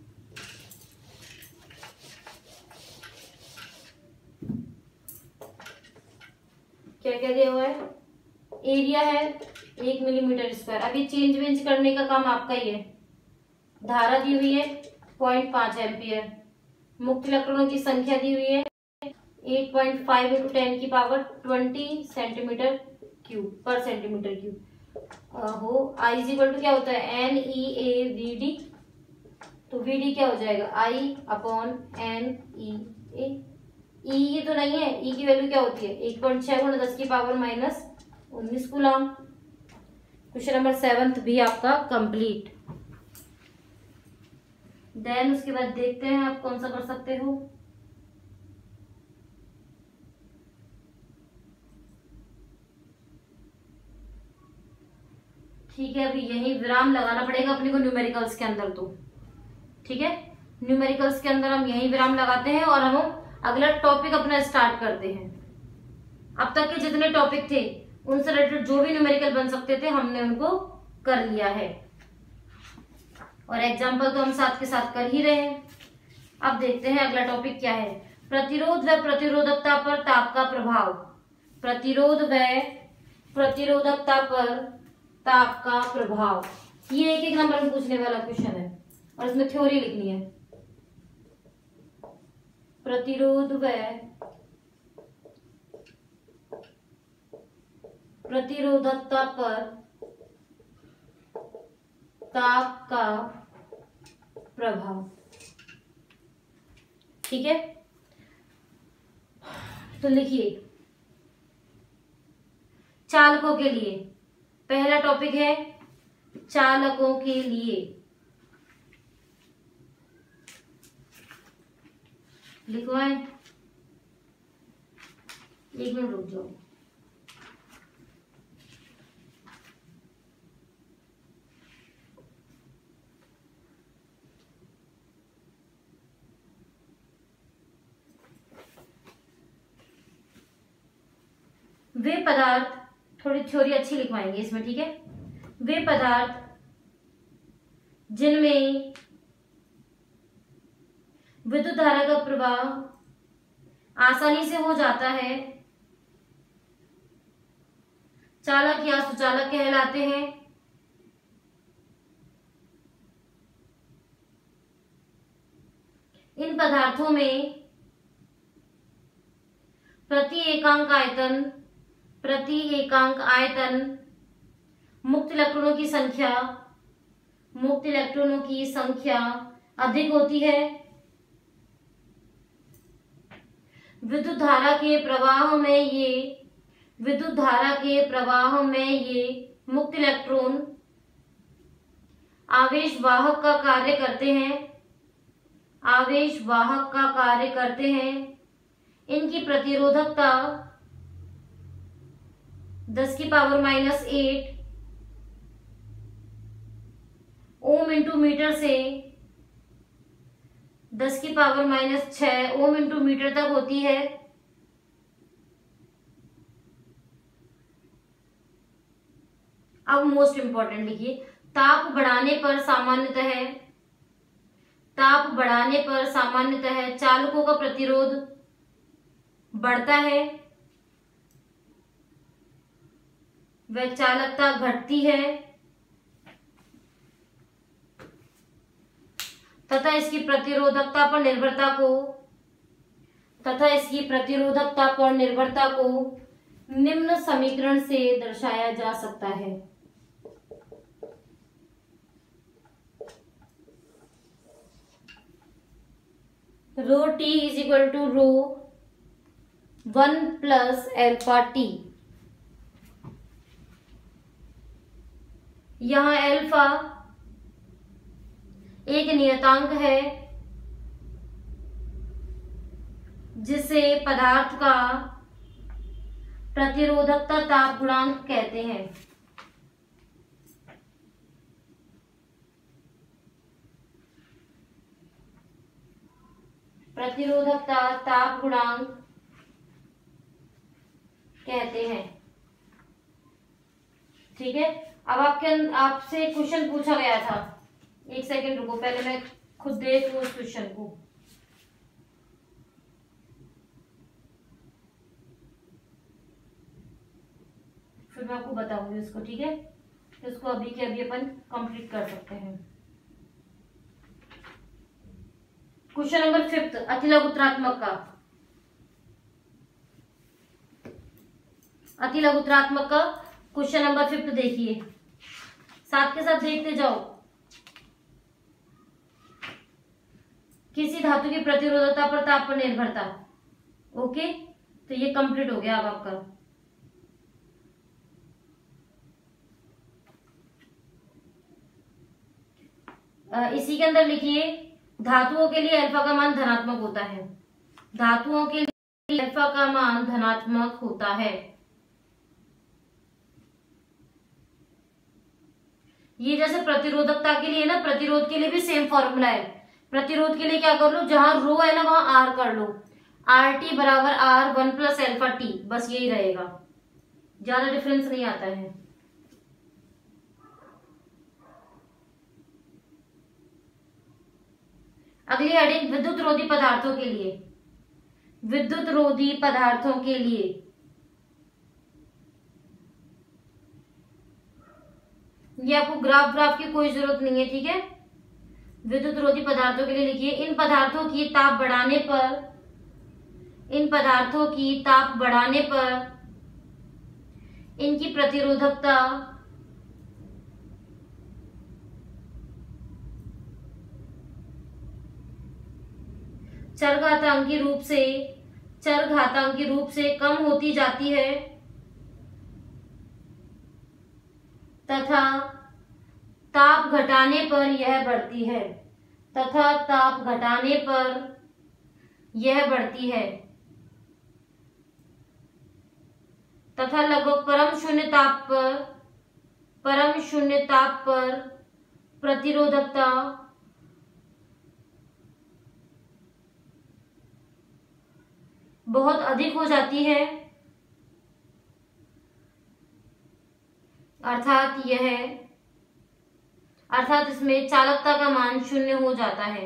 क्या क्या दिया हुआ है? एरिया है एक मिलीमीटर स्क्वायर। अभी चेंज वेंज करने का काम आपका ही है। धारा दी हुई है पॉइंट पांच एम्पियर, मुक्त इलेक्ट्रॉनों की संख्या दी हुई है eight point five into ten की पावर ट्वेंटी सेंटीमीटर क्यूब पर सेंटीमीटर क्यूब हो। आई इज इक्वल टू क्या होता है? N E A V D. तो वी डी क्या हो जाएगा? आई अपॉन एन ई ए। ई ये तो नहीं है, ई की वैल्यू क्या होती है? एक पॉइंट छह गुणा दस की पावर माइनस उन्नीस कूलम। क्वेश्चन नंबर सेवंथ भी आपका कंप्लीट। देन उसके बाद देखते हैं आप कौन सा कर सकते हो। ठीक है, अभी यही विराम लगाना पड़ेगा अपने को न्यूमेरिकल्स के अंदर, तो ठीक है, न्यूमेरिकल्स के अंदर हम यही विराम लगाते हैं और हम अगला टॉपिक अपना स्टार्ट करते हैं। अब तक के जितने टॉपिक थे उनसे रिलेटेड जो भी न्यूमेरिकल बन सकते थे हमने उनको कर लिया है, और एग्जाम्पल तो हम साथ के साथ कर ही रहे हैं। अब देखते हैं अगला टॉपिक क्या है। प्रतिरोध व प्रतिरोधकता पर ताप का प्रभाव। प्रतिरोध व प्रतिरोधकता पर ताप का प्रभाव, ये एक एक नंबर में पूछने वाला क्वेश्चन है और इसमें थ्योरी लिखनी है। प्रतिरोध व प्रतिरोधकता पर ताप का प्रभाव, ठीक है। तो लिखिए, चालकों के लिए पहला टॉपिक है चालकों के लिए। लिखवाएं, एक मिनट रुक जाओ। वे पदार्थ, थोड़ी थ्योरी अच्छी लिखवाएंगे इसमें, ठीक है। वे पदार्थ जिनमें विद्युत धारा का प्रवाह आसानी से हो जाता है चालक या सुचालक कहलाते हैं। इन पदार्थों में प्रति एकांक आयतन प्रति एकांक आयतन मुक्त इलेक्ट्रॉनों की संख्या मुक्त इलेक्ट्रॉनों की संख्या अधिक होती है। विद्युत धारा के प्रवाह में ये विद्युत धारा के प्रवाह में ये मुक्त इलेक्ट्रॉन आवेश वाहक का कार्य करते हैं, आवेश वाहक का कार्य करते हैं। इनकी प्रतिरोधकता दस की power minus eight ohm into metre से दस की पावर माइनस छह ओम इंटू मीटर तक होती है। अब मोस्ट इंपॉर्टेंट लिखिए, ताप बढ़ाने पर सामान्यतः ताप बढ़ाने पर सामान्यतः चालकों का प्रतिरोध बढ़ता है व चालकता घटती है तथा इसकी प्रतिरोधकता पर निर्भरता को तथा इसकी प्रतिरोधकता पर निर्भरता को निम्न समीकरण से दर्शाया जा सकता है। Rho T is equal to rho one plus alpha T. यहां एल्फा एक नियतांक है जिसे पदार्थ का प्रतिरोधकता ताप गुणांक कहते हैं। प्रतिरोधकता ताप गुणांक कहते हैं। ठीक है, अब आपके आपसे क्वेश्चन पूछा गया था, एक सेकंड रुको, पहले मैं खुद देख लूं उस क्वेश्चन को। फिर मैं आपको बताऊंगी उसको। ठीक है, तो इसको अभी के अभी अपन कंप्लीट कर सकते हैं। क्वेश्चन नंबर फिफ्थ, अतिलघुत्रात्मक का अतिलघुत्रात्मक का क्वेश्चन नंबर फिफ्थ देखिए, साथ के साथ देखते जाओ। किसी धातु की प्रतिरोधकता पर ताप पर निर्भरता। ओके, तो ये कंप्लीट हो गया अब आपका। आ, इसी के अंदर लिखिए, धातुओं के लिए अल्फा का मान धनात्मक होता है। धातुओं के लिए अल्फा का मान धनात्मक होता है। ये जैसे प्रतिरोधकता के लिए ना, प्रतिरोध के लिए भी सेम फॉर्मूला है। प्रतिरोध के लिए क्या कर लो, जहां रो है ना वहां आर कर लो। आर टी बराबर R one plus alpha T, बस यही रहेगा, ज्यादा डिफरेंस नहीं आता है। अगली हेडिंग, विद्युत रोधी पदार्थों के लिए। विद्युत रोधी पदार्थों के लिए ये आपको ग्राफ ग्राफ की कोई जरूरत नहीं है। ठीक है, विद्युत रोधी पदार्थों के लिए लिखिए, इन पदार्थों की ताप बढ़ाने पर इन पदार्थों की ताप बढ़ाने पर इनकी प्रतिरोधकता चरघातांकी रूप से चरघातांकी रूप से कम होती जाती है तथा ताप घटाने पर यह बढ़ती है तथा ताप घटाने पर यह बढ़ती है तथा लगभग परम शून्य ताप पर परम शून्य ताप पर प्रतिरोधकता बहुत अधिक हो जाती है, अर्थात यह अर्थात इसमें चालकता का मान शून्य हो जाता है।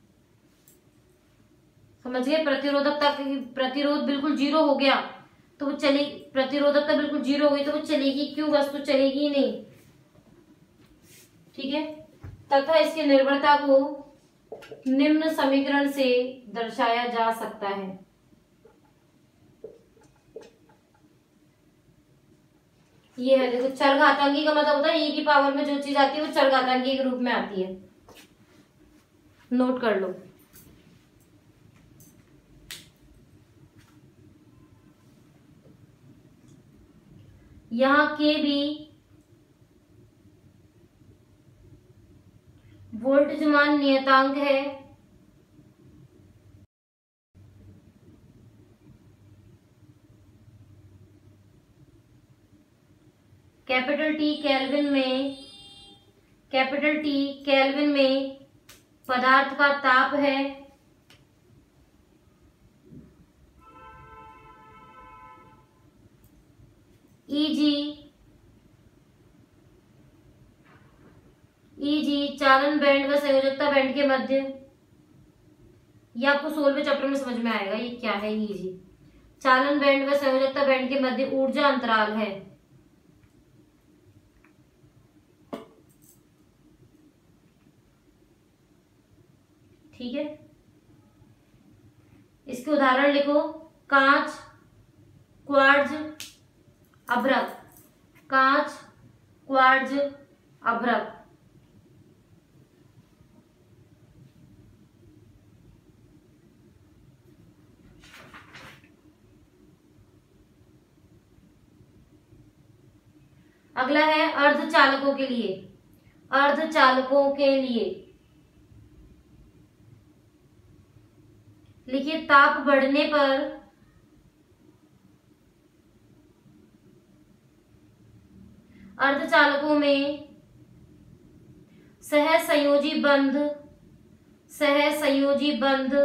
समझ गए, प्रतिरोधकता प्रतिरोध बिल्कुल जीरो हो गया तो वो चले प्रतिरोधकता बिल्कुल जीरो हो गई तो वो चलेगी क्यों, वस्तु चलेगी नहीं। ठीक है, तथा इसकी निर्भरता को निम्न समीकरण से दर्शाया जा सकता है। ये है, देखो चरघातांकी का मतलब होता है ई की पावर में जो चीज आती है वो चरघातांकी के रूप में आती है, नोट कर लो। यहाँ के भी वोल्टेज मान नियतांक है। कैपिटल टी केल्विन में, कैपिटल टी केल्विन में पदार्थ का ताप है। ईजी, ईजी चालन बैंड व संयोजकता बैंड के मध्य, ये आपको सोलहवें चैप्टर में समझ में आएगा ये क्या है। ईजी चालन बैंड व संयोजकता बैंड के मध्य ऊर्जा अंतराल है। ठीक है, इसके उदाहरण लिखो। कांच, क्वार्ट्ज, अभ्रक, कांच, क्वार्ट्ज, अभ्रक। अगला है अर्धचालकों के लिए, अर्धचालकों के लिए लिखिए ताप बढ़ने पर अर्धचालकों में सहसंयोजी बंध, सहसंयोजी बंध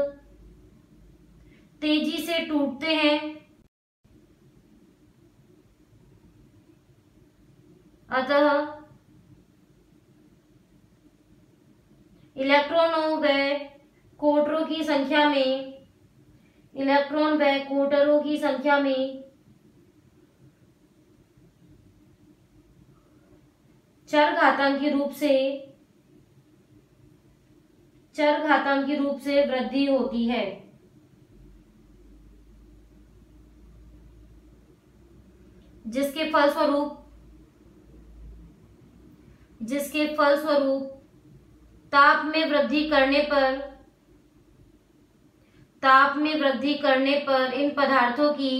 तेजी से टूटते हैं, अतः इलेक्ट्रॉनों व कोटरों की संख्या में, इलेक्ट्रॉन व कोटरों की संख्या में चरघातांकी रूप से, चरघातांकी रूप से वृद्धि होती है। जिसके फलस्वरूप, जिसके फलस्वरूप ताप में वृद्धि करने पर, ताप में वृद्धि करने पर इन पदार्थों की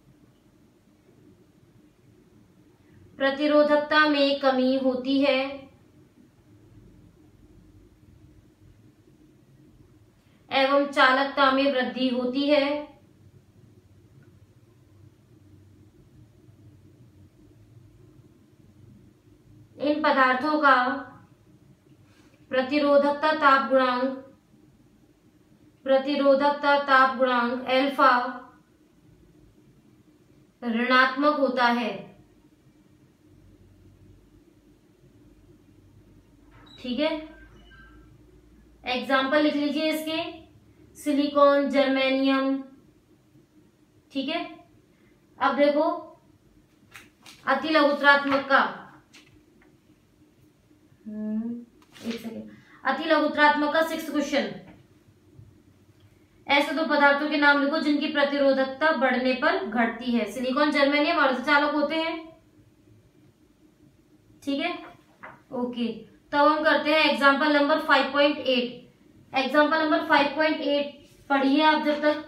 प्रतिरोधकता में कमी होती है। एवं चालकता में वृद्धि होती है। इन पदार्थों का प्रतिरोधकता ताप गुणांक, प्रतिरोधकता ताप गुणांक एल्फा ऋणात्मक होता है। ठीक है, एग्जाम्पल लिख लीजिए इसके। Silicon, germanium. ठीक है, अब देखो अति लघुत्रात्मक का, एक सेकेंड, अति लघुत्रात्मक का सिक्स्थ क्वेश्चन। ऐसे दो पदार्थों के नाम लिखो जिनकी प्रतिरोधकता बढ़ने पर घटती है। सिलिकॉन, जर्मेनियम अर्धचालक होते हैं। ठीक है, ओके। तो हम करते हैं example number five point eight. Example number five point eight पढ़िए आप जब तक।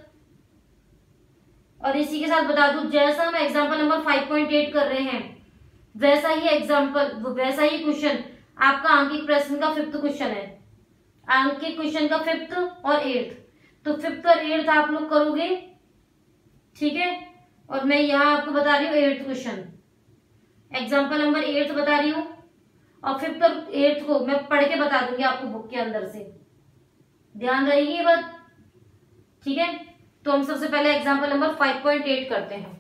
और इसी के साथ बता दूं, जैसा हम example number five point eight कर रहे हैं वैसा ही एग्जाम्पल, वैसा ही क्वेश्चन आपका आंकिक प्रश्न का फिफ्थ क्वेश्चन है। आंकिक क्वेश्चन का फिफ्थ और एट्थ, तो फिफ्थ और एट्थ आप लोग करोगे। ठीक है, और मैं यहाँ आपको बता रही हूँ eighth question, example number eighth बता रही हूँ, और फिफ्थ और एट्थ को मैं पढ़ के बता दूंगी आपको बुक के अंदर से, ध्यान रहेगी ये बात। ठीक है, तो हम सबसे पहले example number five point eight करते हैं।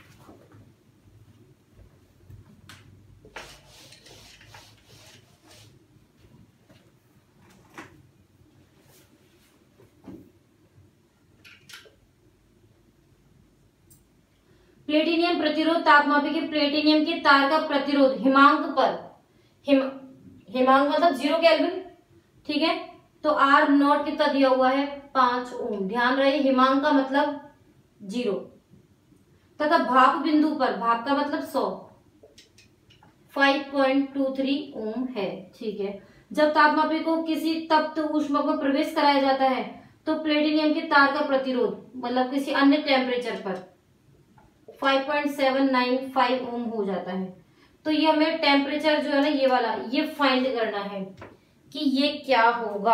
प्लेटिनियम प्रतिरोध तापमापी के प्लेटिनियम के तार का प्रतिरोध हिमांक पर, हिम हिमांक मतलब जीरो केल्विन। ठीक है, तो आर नॉट कितना दिया हुआ है, पांच ओम। ध्यान रहे हिमांक का मतलब जीरो, तथा भाप बिंदु पर, भाप का मतलब सौ, five point two three ohm है। ठीक है, जब तापमापी को किसी तप्त ऊष्मा में प्रवेश कराया जाता है तो प्लेटिनियम के तार का प्रतिरोध मतलब किसी अन्य टेम्परेचर पर five point seven nine five ohm हो जाता है। तो ये हमें टेम्परेचर जो है ना, ये वाला ये फाइंड करना है। कि ये क्या होगा।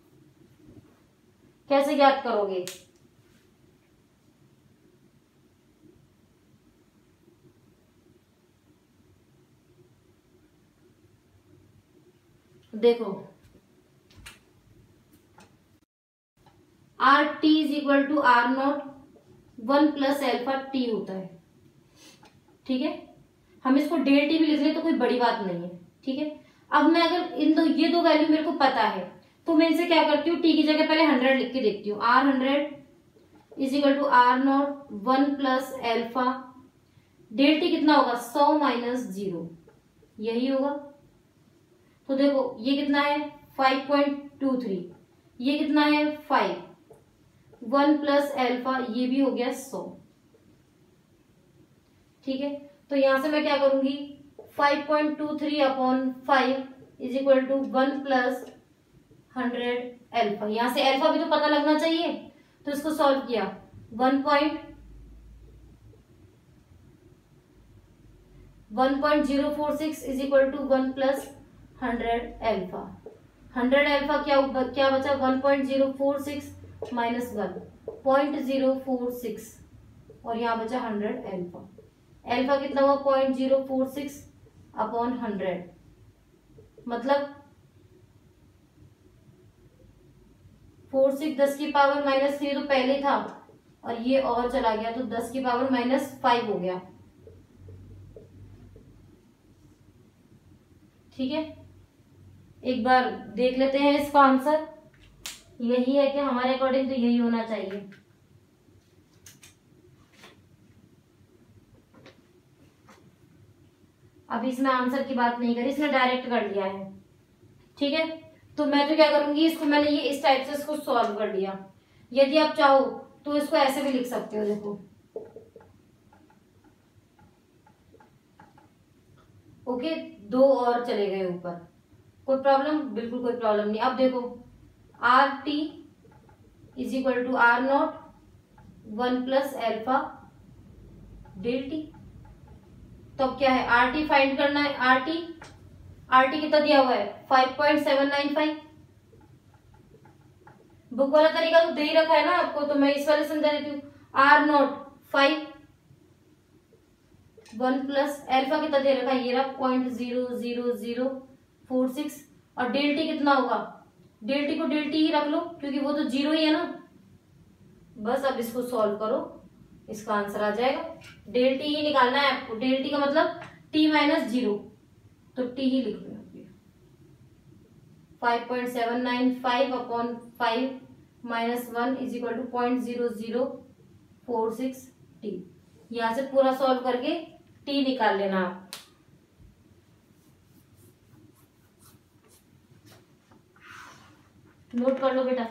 कैसे ज्ञात करोगे? देखो R T is equal to R nought one plus alpha T होता है, ठीक है। हम इसको डेल टी भी लिख लें तो कोई बड़ी बात नहीं है, ठीक है। अब मैं अगर इन दो ये दो वैल्यू मेरे को पता है तो मैं इनसे क्या करती हूँ, टी की जगह पहले हंड्रेड लिख के देखती हूँ। R hundred is equal to R nought one plus alpha, del T कितना होगा, सौ माइनस जीरो, यही होगा। तो देखो ये कितना है फाइव पॉइंट टू थ्री, ये कितना है फाइव, वन प्लस एल्फा ये भी हो गया सौ, ठीक है। तो यहां से मैं क्या करूंगी, five point two three upon five is equal to one plus hundred alpha. यहां से एल्फा भी तो पता लगना चाहिए, तो इसको सॉल्व किया, one point one point zero four six is equal to one plus hundred alpha. Hundred alpha क्या क्या बचा, one point zero four six minus one point zero four six, और यहाँ बचा हंड्रेड एल्फा। एल्फा कितना हुआ, point zero four six upon hundred, मतलब four six दस की पावर माइनस थ्री तो पहले था और ये और चला गया तो दस की पावर माइनस फाइव हो गया, ठीक है। एक बार देख लेते हैं इसका आंसर, यही है कि हमारे अकॉर्डिंग तो यही होना चाहिए। अब इसमें आंसर की बात नहीं करी, इसने डायरेक्ट कर लिया है, ठीक है। तो मैं तो क्या करूंगी, इसको मैंने ये इस टाइप से इसको सॉल्व कर लिया। यदि आप चाहो तो इसको ऐसे भी लिख सकते हो, देखो ओके, दो और चले गए ऊपर, कोई प्रॉब्लम, बिल्कुल कोई प्रॉब्लम नहीं। अब देखो R T is equal to R nought one plus alpha del T. तो अब क्या है, आर टी फाइंड करना है। आर टी आर टी कितना दिया हुआ है, five point seven nine five. Book वाला तरीका तो दे ही रखा है ना आपको, तो मैं इस वाले समझा देती हूँ। R nought five, one plus alpha कितना दे रखा है, ये रहा point zero zero zero four six, और डेल टी कितना होगा, डेल टी को डेल टी ही रख लो क्योंकि वो तो जीरो ही है ना। बस अब इसको सॉल्व करो, इसका आंसर आ जाएगा। डेल टी ही निकालना है आपको, डेल टी का मतलब टी माइनस जीरो, तो टी ही लिख दो। Five point seven nine five upon five minus one is equal to point zero zero four six T. यहां से पूरा सॉल्व करके टी निकाल लेना आप। नोट कर लो बेटा।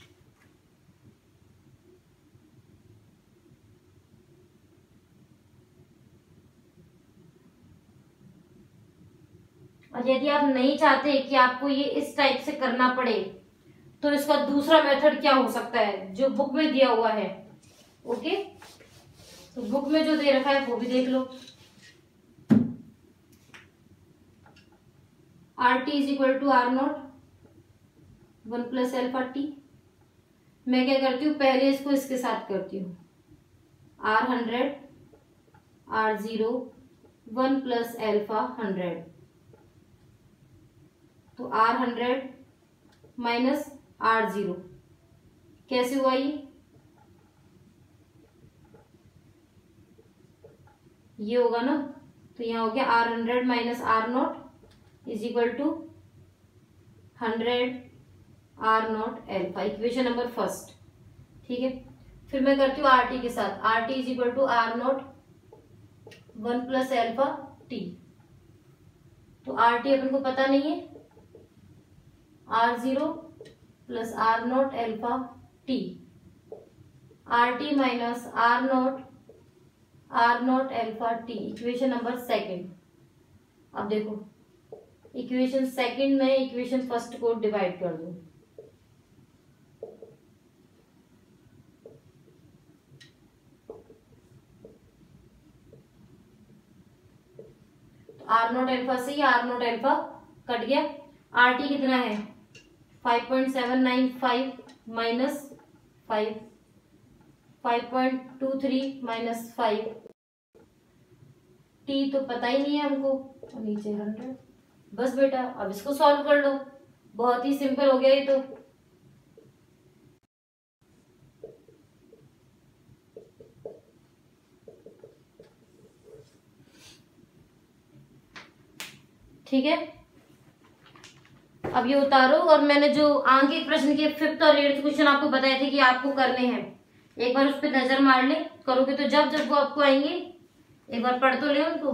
और यदि आप नहीं चाहते कि आपको ये इस टाइप से करना पड़े तो इसका दूसरा मेथड क्या हो सकता है जो बुक में दिया हुआ है, ओके। तो बुक में जो दे रखा है वो भी देख लो। R T is equal to R nought one plus alpha T. मैं क्या करती हूँ, पहले इसको इसके साथ करती हूँ, R hundred R zero one plus alpha hundred, तो R hundred minus R zero कैसे हुआ ये, ये होगा ना। तो यहां हो गया R hundred minus R nought is equal to hundred R nought alpha, equation number first, ठीक है। फिर मैं करती हूँ आर टी के साथ, R T is equal to R nought one plus alpha T. तो आर टी अपन को पता नहीं है, R zero plus R nought alpha T, R T minus R nought R nought alpha T, equation number second. अब देखो equation second में equation first को डिवाइड कर दो, आर नॉट एल्फा से ही आर नॉट एल्फा कट गया, R T कितना है five point seven nine five minus five, five point two three minus five, T तो पता ही नहीं है हमको, और नीचे हंड्रेड। बस बेटा अब इसको सॉल्व कर लो, बहुत ही सिंपल हो गया ये तो। ठीक है, अब ये उतारो, और मैंने जो आगे प्रश्न के फिफ्थ और एट्थ क्वेश्चन आपको बताए थे कि आपको करने हैं, एक बार उस पर नजर मार ले, करोगे तो जब जब वो आपको आएंगे एक बार पढ़ तो ले उनको,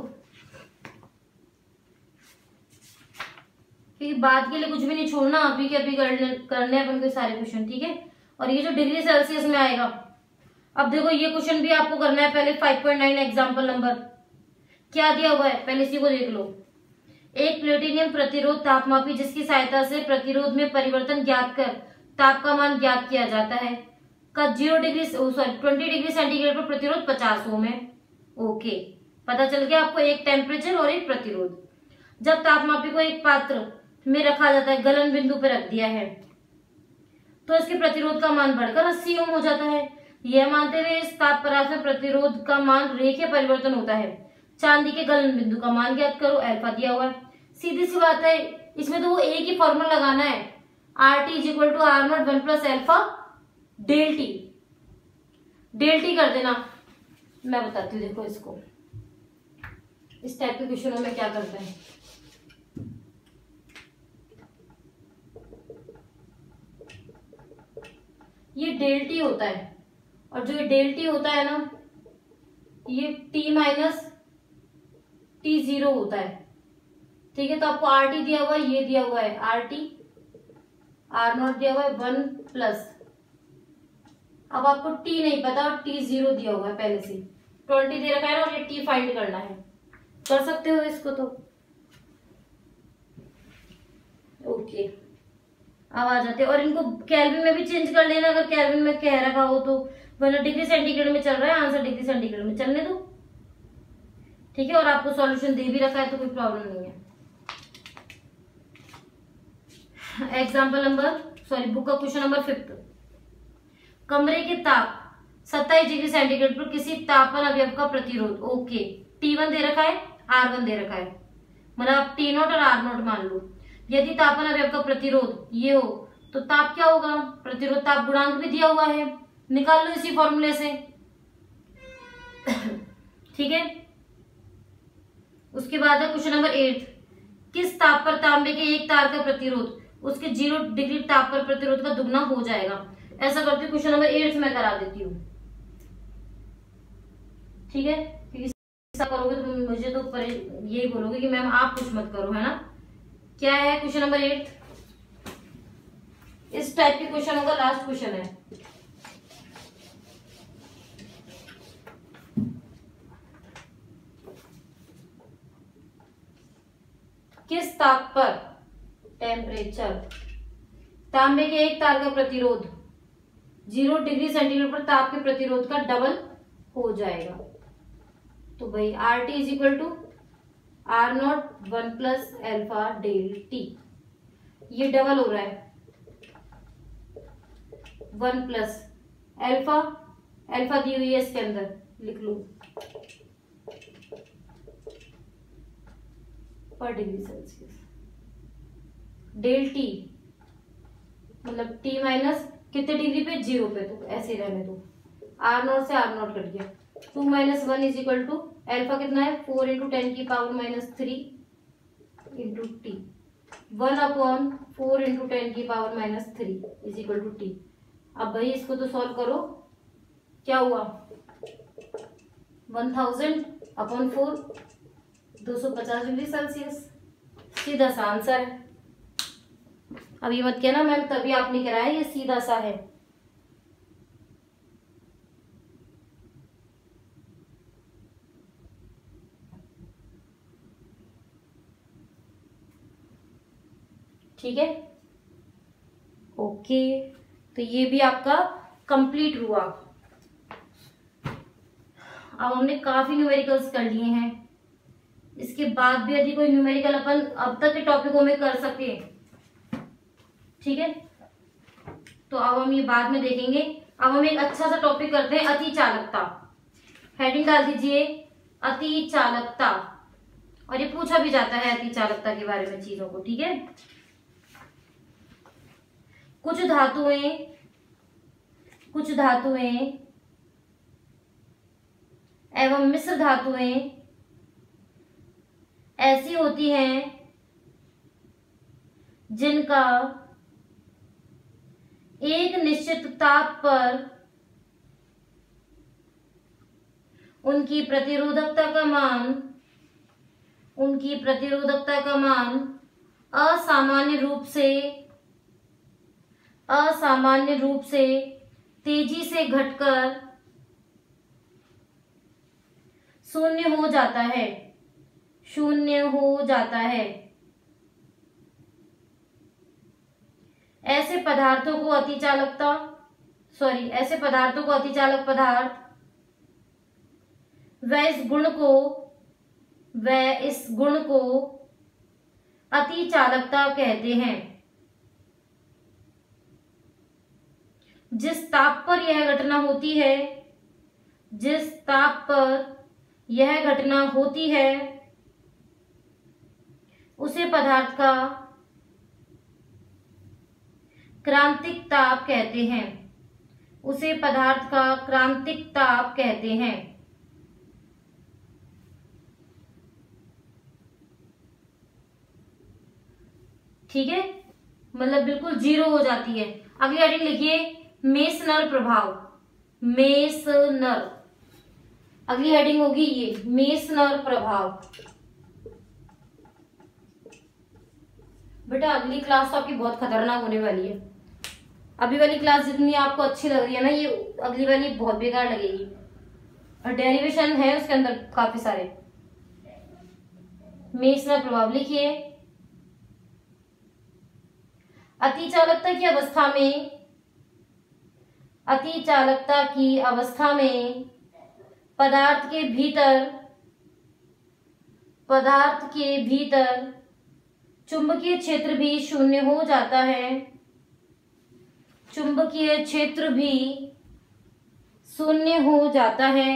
क्योंकि बाद के लिए कुछ भी नहीं छोड़ना, अभी के अभी करने अपन को सारे क्वेश्चन। ठीक है, और ये जो डिग्री सेल्सियस में आएगा, अब देखो ये क्वेश्चन भी आपको करना है। पहले five point nine example number क्या दिया हुआ है, पहले इसी को देख लो। एक प्लेटिनियम प्रतिरोध तापमापी जिसकी सहायता से प्रतिरोध में परिवर्तन ज्ञात कर ताप का मान ज्ञात किया जाता है का zero degree sorry twenty degree centigrade पर प्रतिरोध पचास ओम है। ओके, पता चल गया आपको एक टेम्परेचर और एक प्रतिरोध। जब तापमापी को एक पात्र में रखा जाता है, गलन बिंदु पर रख दिया है, तो इसके प्रतिरोध का मान बढ़कर अस्सी ओम हो जाता है। यह मानते हुए इस ताप परास में प्रतिरोध का मान रेखीय परिवर्तन होता है। चांदी के गलन बिंदु का मान ज्ञात करो, अल्फा दिया हुआ है। सीधी सी बात है, इसमें तो वो एक ही फॉर्मूला लगाना है, R T is equal to R nought one plus alpha del T. Del T कर देना, मैं बताती हूँ। देखो इसको, इस टाइप के क्वेश्चनों में क्या करते हैं, ये डेल टी होता है, और जो ये डेल टी होता है ना, ये टी माइनस टी जीरो होता है। ठीक है, तो आपको आर टी दिया हुआ है, ये दिया हुआ है आर टी, आर नॉट दिया हुआ है वन प्लस, अब आपको टी नहीं पता और टी जीरो दिया हुआ है पहले से, ट्वेंटी दे रखा है ना, और ये टी फाइंड करना है। कर सकते हो इसको तो। ओके, अब आ जाते हैं, और इनको केल्विन में भी चेंज कर लेना अगर केल्विन में कह रखा हो तो, वरना डिग्री सेंटीग्रेड में चल रहा है, आंसर डिग्री सेंटीग्रेड में चलने दो। ठीक है, और आपको सॉल्यूशन दे भी रखा है तो कोई प्रॉब्लम नहीं है। एग्जाम्पल नंबर सॉरी बुक का क्वेश्चन नंबर फिफ्थ, कमरे के ताप सत्ताईस डिग्री सेंटीग्रेड पर किसी तापन अवयव का प्रतिरोध, ओके, टी वन दे रखा है, आर वन दे रखा है, मतलब आप टी नॉट और आर नॉट मान लो। यदि तापन अवयव का प्रतिरोध ये हो तो ताप क्या होगा, प्रतिरोध ताप गुणांक भी दिया हुआ है, निकाल लो इसी फॉर्मूले से। ठीक है, उसके बाद है क्वेश्चन नंबर एट, किस ताप पर तांबे के एक तार का प्रतिरोध उसके जीरो डिग्री ताप पर प्रतिरोध का दुगना हो जाएगा। ऐसा करके क्वेश्चन नंबर एट में करा देती हूँ। ठीक है, क्योंकि ऐसा करोगे तो मुझे तो पर यही बोलोगे कि मैम आप कुछ मत करो, है ना। क्या है क्वेश्चन नंबर एट, इस टाइप के क्वेश्चन होगा, लास्ट क्वेश्चन है। किस ताप पर टेम्परेचर तांबे के एक तार का प्रतिरोध जीरो डिग्री सेंटीग्रेड पर ताप के प्रतिरोध का डबल हो जाएगा। तो भाई R T is equal to R nought one plus alpha del T, ये डबल हो रहा है, वन प्लस एल्फा, एल्फा दी हुई है इसके अंदर, लिख लो पर डिग्री सेल्सियस, डेल टी मतलब टी माइनस कितने डिग्री पे, जीरो पे, तो ऐसे रहने दो, आर नॉट से आर नॉट कट गया, two minus one is equal to alpha कितना है, फोर इंटू टेन की power minus three into T, one upon four into ten की power minus three is equal to T. अब भाई इसको तो सॉल्व करो, क्या हुआ, वन थाउजेंड अपॉन फोर, दो सौ पचास डिग्री सेल्सियस, सीधा सा आंसर है। अब ये मत कहना मैम तभी आपने कराया, ये सीधा सा है। ठीक है, ओके, तो ये भी आपका कंप्लीट हुआ। अब हमने काफी न्यूमेरिकल्स कर लिए हैं, इसके बाद भी यदि कोई न्यूमेरिकल अपन अब तक के टॉपिकों में कर सके ठीक है, तो अब हम ये बाद में देखेंगे। अब हम एक अच्छा सा टॉपिक करते हैं, अति चालकता। हेडिंग डाल दीजिए अति चालकता, और ये पूछा भी जाता है अति चालकता के बारे में चीजों को। ठीक है, कुछ धातुएं कुछ धातुएं एवं मिश्र धातुएं ऐसी होती हैं जिनका एक निश्चित ताप पर उनकी प्रतिरोधकता का मान उनकी प्रतिरोधकता का मान असामान्य रूप से असामान्य रूप से तेजी से घटकर शून्य हो जाता है शून्य हो जाता है ऐसे पदार्थों को अतिचालकता सॉरी ऐसे पदार्थों को अतिचालक पदार्थ व इस गुण को व इस गुण को अतिचालकता कहते हैं। जिस ताप पर यह घटना होती है जिस ताप पर यह घटना होती है उसे पदार्थ का क्रांतिक ताप कहते हैं उसे पदार्थ का क्रांतिक ताप कहते हैं। ठीक है, मतलब बिल्कुल जीरो हो जाती है। अगली हेडिंग लिखिए मेसनर प्रभाव। मेसनर अगली हेडिंग होगी ये मेसनर प्रभाव। बेटा अगली क्लास तो आपकी बहुत खतरनाक होने वाली है। अभी वाली क्लास जितनी आपको अच्छी लग रही है ना, ये अगली वाली बहुत बेकार लगेगी। और डेरिवेशन है उसके अंदर काफी सारे। मेसनर प्रभाव लिखिए अतिचालकता की अवस्था में अतिचालकता की अवस्था में पदार्थ के भीतर पदार्थ के भीतर चुंबकीय क्षेत्र भी शून्य हो जाता है चुंबकीय क्षेत्र भी शून्य हो जाता है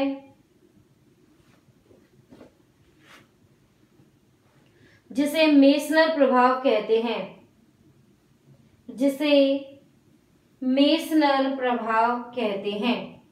जिसे मेसनर प्रभाव कहते हैं जिसे मेसनर प्रभाव कहते हैं।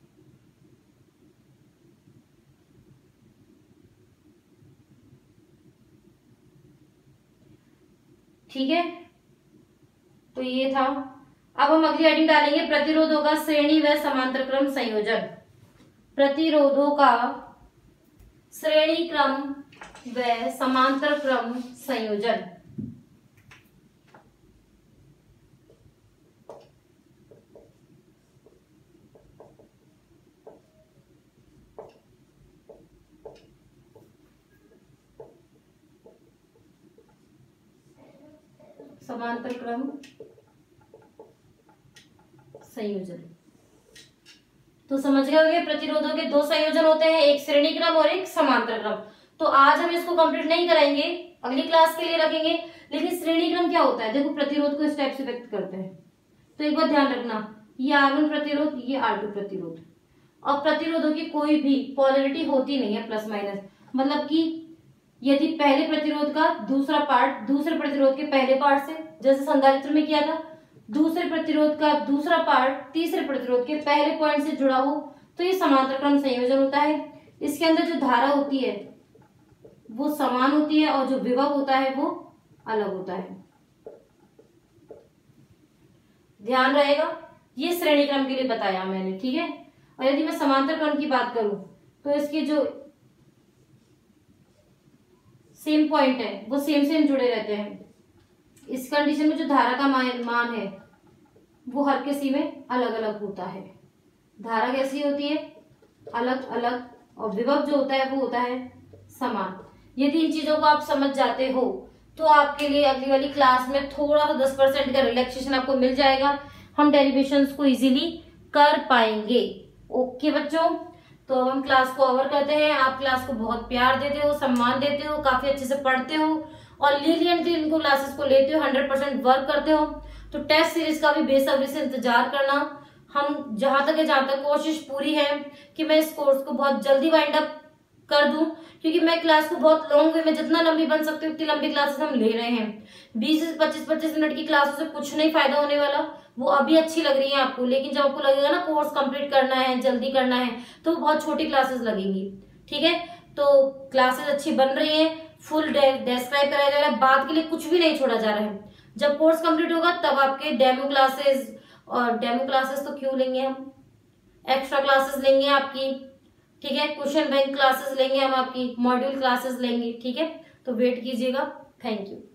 ठीक है, तो ये था। अब हम अगली हेडिंग डालेंगे प्रतिरोधों का श्रेणी व समांतर क्रम संयोजन। प्रतिरोधों का श्रेणी क्रम व समांतर क्रम संयोजन। समांतर क्रम संयोजन तो समझ गए होंगे प्रतिरोधों के दो संयोजन होते हैं, एक श्रेणी क्रम और एक समांतर क्रम। तो आज हम इसको कंप्लीट नहीं कराएंगे, अगली क्लास के लिए रखेंगे। लेकिन श्रेणी क्रम क्या होता है, देखो प्रतिरोध को इस टाइप से व्यक्त करते हैं। तो एक बात ध्यान रखना, ये आर वन प्रतिरोध, ये आर टू प्रतिरोध। और प्रतिरोधों की कोई भी पोलैरिटी होती नहीं है प्लस माइनस, मतलब कि यदि पहले प्रतिरोध का दूसरा पार्ट दूसरे प्रतिरोध के पहले पार्ट से, जैसे संधारित्र में किया था, दूसरे प्रतिरोध का दूसरा पार्ट तीसरे प्रतिरोध के पहले पॉइंट से जुड़ा हो, तो ये समांतर क्रम संयोजन होता है। इसके अंदर जो धारा होती है वो समान होती है और जो विभव होता है वो अलग होता है। ध्यान रहेगा, ये श्रेणी क्रम के लिए बताया मैंने। ठीक है, और यदि मैं समांतर क्रम की बात करूं तो इसके जो सेम पॉइंट है वो सेम सेम जुड़े रहते हैं। इस कंडीशन में जो धारा का मान है वो हर किसी में अलग अलग होता है। धारा कैसी होती है, अलग अलग, और विभव जो होता है वो होता है समान। यदि इन चीजों को आप समझ जाते हो तो आपके लिए अगली वाली क्लास में थोड़ा सा दस परसेंट का रिलैक्सेशन आपको मिल जाएगा। हम डेरिवेशंस को इजीली कर पाएंगे। ओके बच्चों, तो अब हम क्लास को ओवर करते हैं। आप क्लास को बहुत प्यार देते हो, सम्मान देते हो, काफी अच्छे से पढ़ते हो और लीनियंटली इनको क्लासेस को लेते हो, हंड्रेड परसेंट वर्क करते हो। तो टेस्ट सीरीज का भी बेसब्री से इंतजार करना। हम जहां तक है जहां तक कोशिश पूरी है कि मैं इस कोर्स को बहुत जल्दी वाइंड अप कर दूं, क्योंकि मैं क्लास को बहुत लॉन्ग वे में जितना लंबी बन सकती हूँ उतनी लंबी क्लासेस हम ले रहे हैं। बीस से पच्चीस पच्चीस मिनट की क्लासों से कुछ नहीं फायदा होने वाला। वो अभी अच्छी लग रही है आपको, लेकिन जब आपको लगेगा ना कोर्स कंप्लीट करना है, जल्दी करना है, तो वो बहुत छोटी क्लासेस लगेंगी। ठीक है, तो क्लासेस अच्छी बन रही है, फुल डिस्क्राइब कराया जा रहा है, बात के लिए कुछ भी नहीं छोड़ा जा रहा है। जब कोर्स कंप्लीट होगा तब आपके डेमो क्लासेस, और डेमो क्लासेस तो क्यों लेंगे हम, एक्स्ट्रा क्लासेस लेंगे आपकी। ठीक है, क्वेश्चन बैंक क्लासेस लेंगे हम आपकी, मॉड्यूल क्लासेस लेंगे। ठीक है, तो वेट कीजिएगा। Thank you.